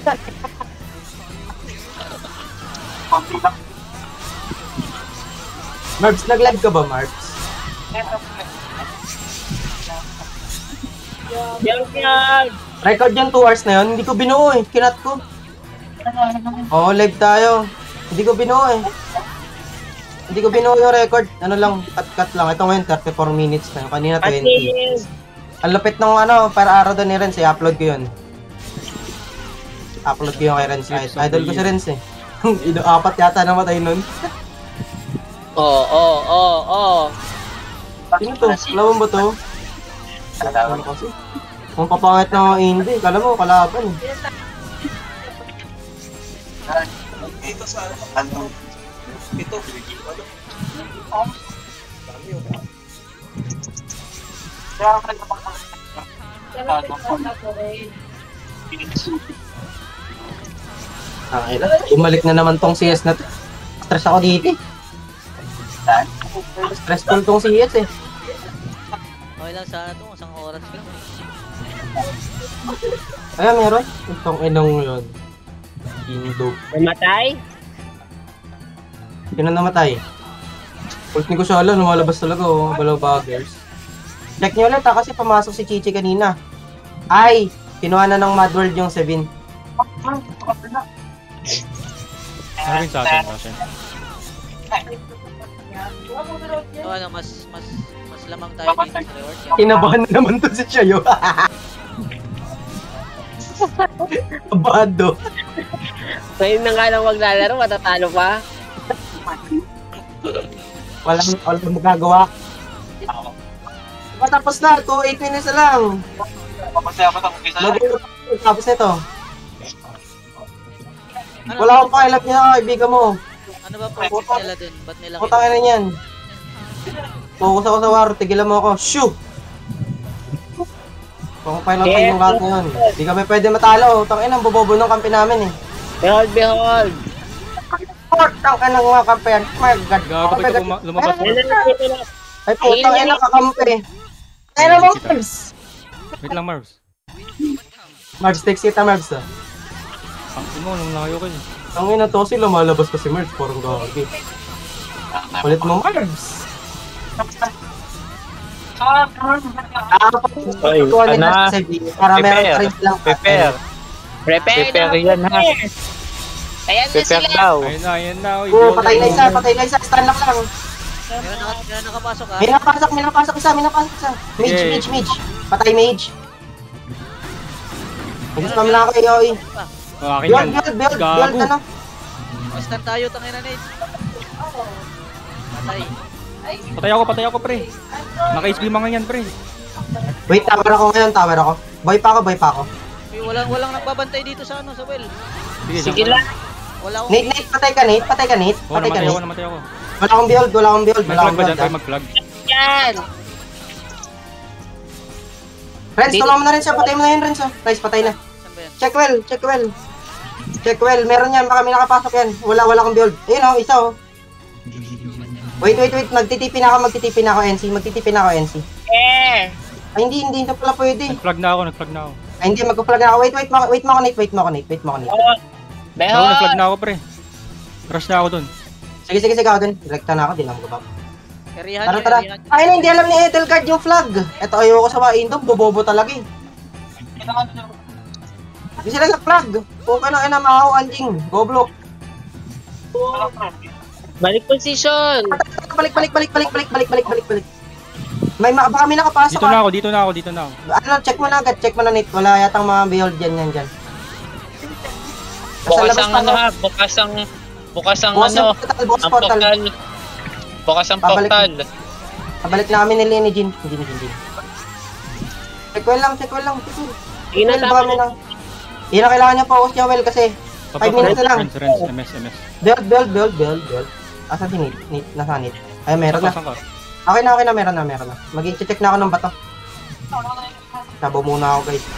Marbs, nag-live ka ba, Marbs? Yan yan. Record yung two hours na yun, hindi ko binuo eh, kinat ko. Oo, live tayo. Hindi ko binuo eh. Hindi ko binuo yung record. Ano lang, cut-cut lang. Ito ngayon, thirty-four minutes na. Kanina, twenty. Ang lupit ng ano, para araw doon ni Renz, i-upload ko yun. Upload ko yung kay Renz. Idol ko si Renz eh. Ido, apat yata namatay nun. Oo, oo, oo, oo. Sino to? Kalaban ba to? Ano kasi? Kung papangit na mga hindi, kala mo, kalaban eh. Dito sa ano? Ano? Ito. Ano? Dami yun. Okay lang. Bumalik na naman tong C S na to. Stress ako dito eh. Stressful tong C S eh. Okay lang sana ito. Isang oras lang. Kaya meron. Itong inong yun. Indo. Namatay? Sino namatay? Ult ni Kushala, lumalabas talaga oh. Balaw buggers. Check nyo ulit ha, kasi pumasok si Chichi kanina. Ay! Kinuha na ng Mad World yung seven. Ano rin sa atin, Roshan? So ano, mas, mas, mas lamang tayo dito sa reward. Yan. Kinabahan na naman to si Chayo. Abado. Ngayon na nga lang maglalaro, matatalo pa. Walang, walang magagawa. Matapos na, two eight minutes na lang. Papasaya pa tapos isa lang. Mag- Tapos na ito. Ano, Wala akong pakialam niya, kaibigan mo. ano ba purpose nila dun? Ba't nila Putang ina niyan. Focus ako sa war, tigilan mo ako. Shoo! Kung pilot tayo yung lahat ngayon. Hindi kami pwede matalo. Tang ina, bobobo ng kampi namin eh. Behold, behold. Port! Tang ina ng mga kampi yan. My God. Gago pa ito puma- lumabas mo. Ay putang ina kakampi. Ay na mo, Marbs! Wait lang, Marbs. Marbs, text kita Marbs ah. Ang mo, nung nakayo ko yun. Ang ina to, sila lumalabas pa si Marbs. Parang gagi. Ulit mo Marbs. Ah, Oy, ana. Para meron pa rin silang Prepare. Prepare na. Prepare yan ha. Ayan na Prepare sila. daw. Ayun na, ayun na. Uy, Oo, patay na isa, patay na isa. Stun lock lang. Meron, naka, meron nakapasok ha? May napasok, may napasok isa, may napasok isa. Mage, Okay. mage, mage. Patay mage. Mag-spam lang ako kay Yoy. Oh, akin yan. Build, build, build, build, Gago. ano? Basta tayo, tangin na Nate. Patay. Patay ako, patay ako, pre. Naka-H B mga yan, pre. Wait, tower ako ngayon, tower ako. Boy pa ako, boy pa ako. Uy, walang, walang nagbabantay dito sa ano, sa well. Sige, Sige lang. lang. Wala akong Nate, Nate, patay ka, Nate, patay ka, Nate. Oo, Patay ka, namatay ako, Nate. namatay ako. Wala akong build, wala akong build, May wala flag akong ba dyan? build. Tayo ah. mag-flag. Yan. Renz, tulungan mo na rin siya, patay mo na yun, Renz. oh. Guys, patay na. Saan ba yan? Check well, check well. Check well, meron yan, baka may nakapasok yan. Wala, wala akong build. Ayun oh, isa oh. Wait, wait, wait, magtitipi na ako, magtitipi na ako, N C. Magtitipi na ako, N C. Eh. Ay, hindi, hindi na pala pwede. Nag-flag na ako, nag-flag na ako. Ay, hindi, magpa-flag na ako. Wait, wait, mo- wait mo ako, Nate, wait mo ako, Nate, wait mo ako, Nate. Oh. Ako, Behold. nag-flag na ako, pre. Rush na ako dun. Sige, sige, sige ako dun. Direkta na ako, di na ako gabab. Karihan Tara, nyo, tara. karihan nyo. Ay, na, hindi alam ni Etelcard yung flag. Ito, ayoko sa mga Indom, bobobo talaga eh. Hindi sila sa flag. Okay na, ina, makaw, anjing. Go block. Balik position. Balik, balik, balik, balik, balik, balik, balik, balik, balik. May, ma- baka may nakapasok Dito na ah. ako, dito na ako, dito na ako. Ano, check mo na agad, check mo na, Nate. Wala yatang mga behold dyan, yan, dyan. Nasa Bukas labas ang pa ano ako. ha, bukas ang bukas ang Bukas ano, ang portal, bukas ang portal. portal. Bukas ang Babalik. portal. Pabalik na kami ni Lenny Jin. Jin, Jin, Jin. Check well lang, check well lang. Check well. Sige na, Well, baka may lang. Yun ang kailangan niya focus niya, well, kasi five minutes na lang. Renz, Renz, M S, M S. Build, build, build, build, build. Asan si Nate? Nate, nasa Nate. Ay, meron na. Saan ka? Okay na, okay na, meron na, meron na. Mag-check na ako ng bato. Sabo muna ako, guys.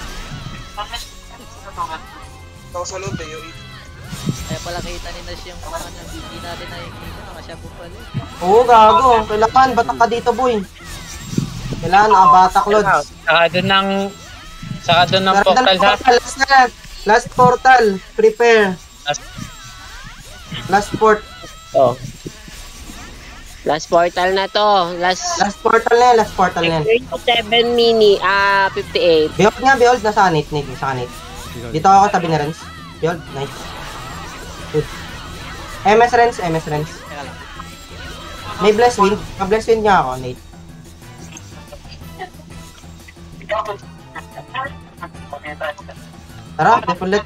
Ikaw sa loob eh, Yoy. Kaya pala kita ni Nash yung mga ano, hindi natin nakikita, nakasyapo pala. Oo, gago. Kailangan, batak ka dito, boy. Kailangan, nakabatak, Lods. Saka doon ng saka doon ng Meron portal na ha. portal, last na. Last portal. Prepare. Last- Last port. Oh. Last portal na to. Last Last portal na yan, last portal na yan. thirty-seven mini, ah, fifty-eight. Behold nga, behold. Nasa Nate, Nate. Nasa Nate. Dito ako tabi ni Renz. Behold, nice. Good. M S Renz, M S Renz. Teka lang. May bless wind. Ma-bless wind nga ako, Nate. Tara, default.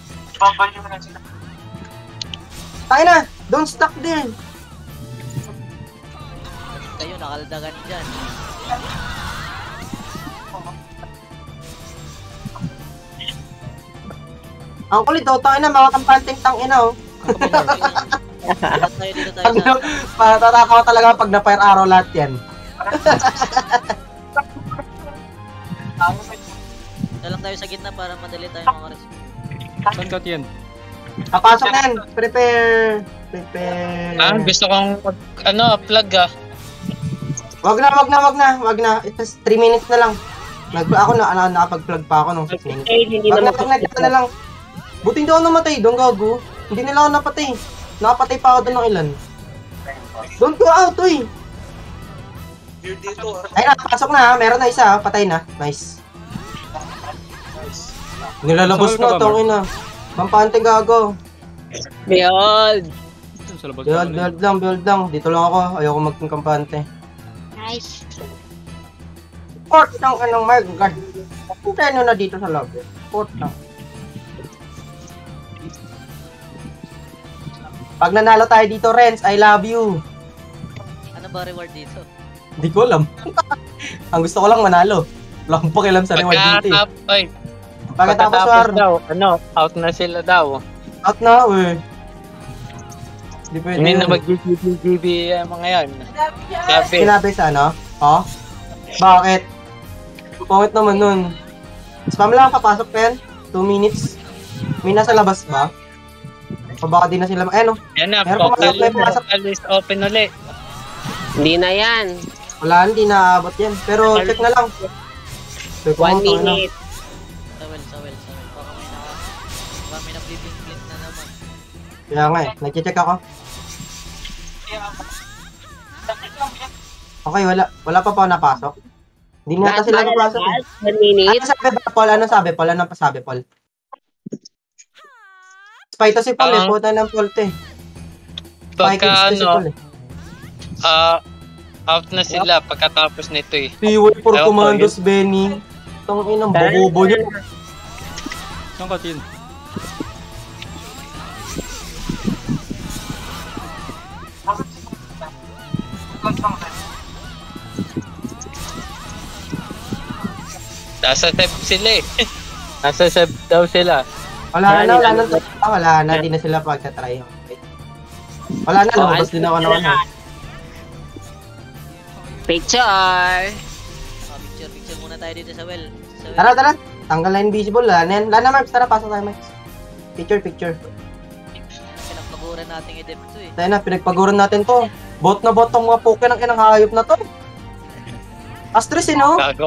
Tayo na! Don't stuck there! Kayo nakaldagan dyan. Ang kulit daw, tayo na, mga kampanteng tangina oh. Lahat tayo dito tayo Pag, sa... patataka ko talaga pag na-fire arrow lahat yan. Dito lang tayo sa gitna para madali tayo makarescue. Saan ka, Tien? Papasok na yan. Prepare. Prepare. Ah, gusto kong mag- ano, plug ah. Wag na, wag na, wag na, wag na. It's three minutes na lang. Nag ako na, na nakapag-plug pa ako nung six minutes. Eh, hindi Wag na, naman wag na, dito na lang. Buti hindi ako namatay, doon gago. Hindi nila ako napatay. Nakapatay pa ako doon ng ilan. Don't go out, uy. Here dito ah. Ay na, pasok na ha. Meron na isa ha. Patay na. Nice. Nilalabas Saan ka na, ba, tongin na. Pampante gago. Behold. Yun, sa labas Build, pa build lang, build lang. Dito lang ako. Ayoko maging kampante. Nice. Port ng anong my God. Punta nyo na dito sa lobby. Port lang. Pag nanalo tayo dito, Renz, I love you. Ano ba reward dito? Hindi ko alam. Ang gusto ko lang manalo. Wala akong pakialam sa reward dito eh. Pagkatapos, ay, Pagkatapos, pagkatapos War, daw, ano, out na sila daw. out na, eh. Hindi pwede Hindi yun. na mag-G G B yung mga yan. Sabi, Sinabi sa ano? Oh? Bakit? Pangit naman nun. Spam lang, papasok pa yan. Two minutes. May nasa labas ba? O baka di na sila, eh no? yan na, Meron vocal, pumasok, may pumasok. vocal is open ulit. Hindi na yan. Wala, hindi naabot yan. Pero check na lang. Check mo, One tangina. minute. Sa well, sa well, sa well. Baka may naka... Baka may na-blip-blip na naman. Kaya nga eh, nag-check ako. Okay, wala. Wala pa pa ako napasok. Hindi nga ata sila napasok. eh. One minute. Ano sabi ba, Paul? Ano sabi, Paul? Ano pa sabi, Paul? Spy to si Paul eh. Ang- Puta ng Paul to eh. Spy Pagka kids to si Paul ano, eh. ah, out na sila pagkatapos nito eh. P Y for Ewan ko, Commandos, Benny. Itong inang bobobo niya. Saan ka, Tin? Nasa save sila eh. Nasa save daw sila. Wala na, wala na. Yan, Ah, wala na, di na sila pagtatry. Okay. Wala na, Oh, lumabas din ako naman. eh. Picture. Ah, picture, picture muna tayo dito sa well. Sa well. Tara, tara. Tanggal na invisible. Wala na yan. Wala na, Marks. Tara, pasok tayo, Marks. Picture, picture. Pinagpaguran natin i-dep to eh. Tayo na, pinagpaguran natin to. Bot na bot tong mga puke ng inang hayop na to. Astres, eh, no? Gago.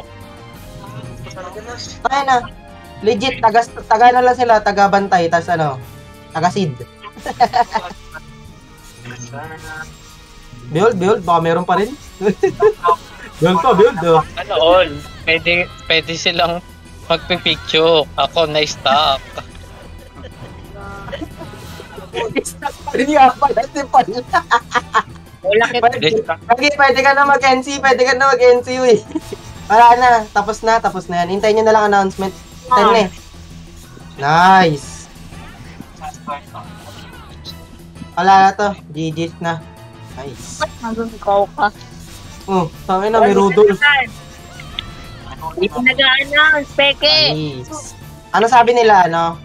Tayo na. Legit, taga, taga na lang sila, taga bantay, tas ano, taga seed. Build, build, baka meron pa rin. Build pa, build, oh. Ano all? Pwede, pwede silang magpipicture. Ako na-stop. Stock pa rin yung apa natin pa. Wala kita. Pwede, pwede, pwede ka na mag-N C, pwede ka na mag-N C, uy. Wala na, tapos na, tapos na yan. Hintayin nyo na lang announcement. ten na eh. Nice. Wala na to, G G's na. Nice. Mag-go ka. Oh, tangin na, may Rudolph. Hindi ko nag-a-announce, peke. Nice. Ano sabi nila, ano?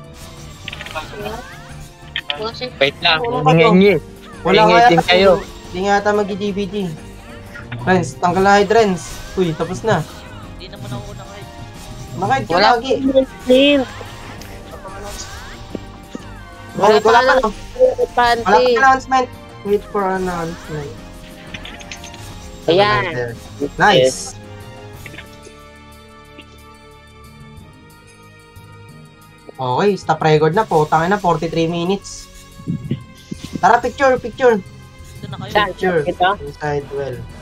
Wait lang. Ano ba to? Ingin Wala Ingay nga din yata, kayo. Hindi nga yata mag-G B G. Friends, tanggal na hydrants. Uy, tapos na. Hindi naman ako nakahid. Makahid ka Wala lagi. announcement. Wala, wala pa, no? Wala Pante. pa announcement. Wait for announcement. Ayan. Nice. Okay, stop record na po. Tangin na, forty-three minutes. Tara, picture, picture. Doon na kayo. Saan? Picture. Ito? Inside well.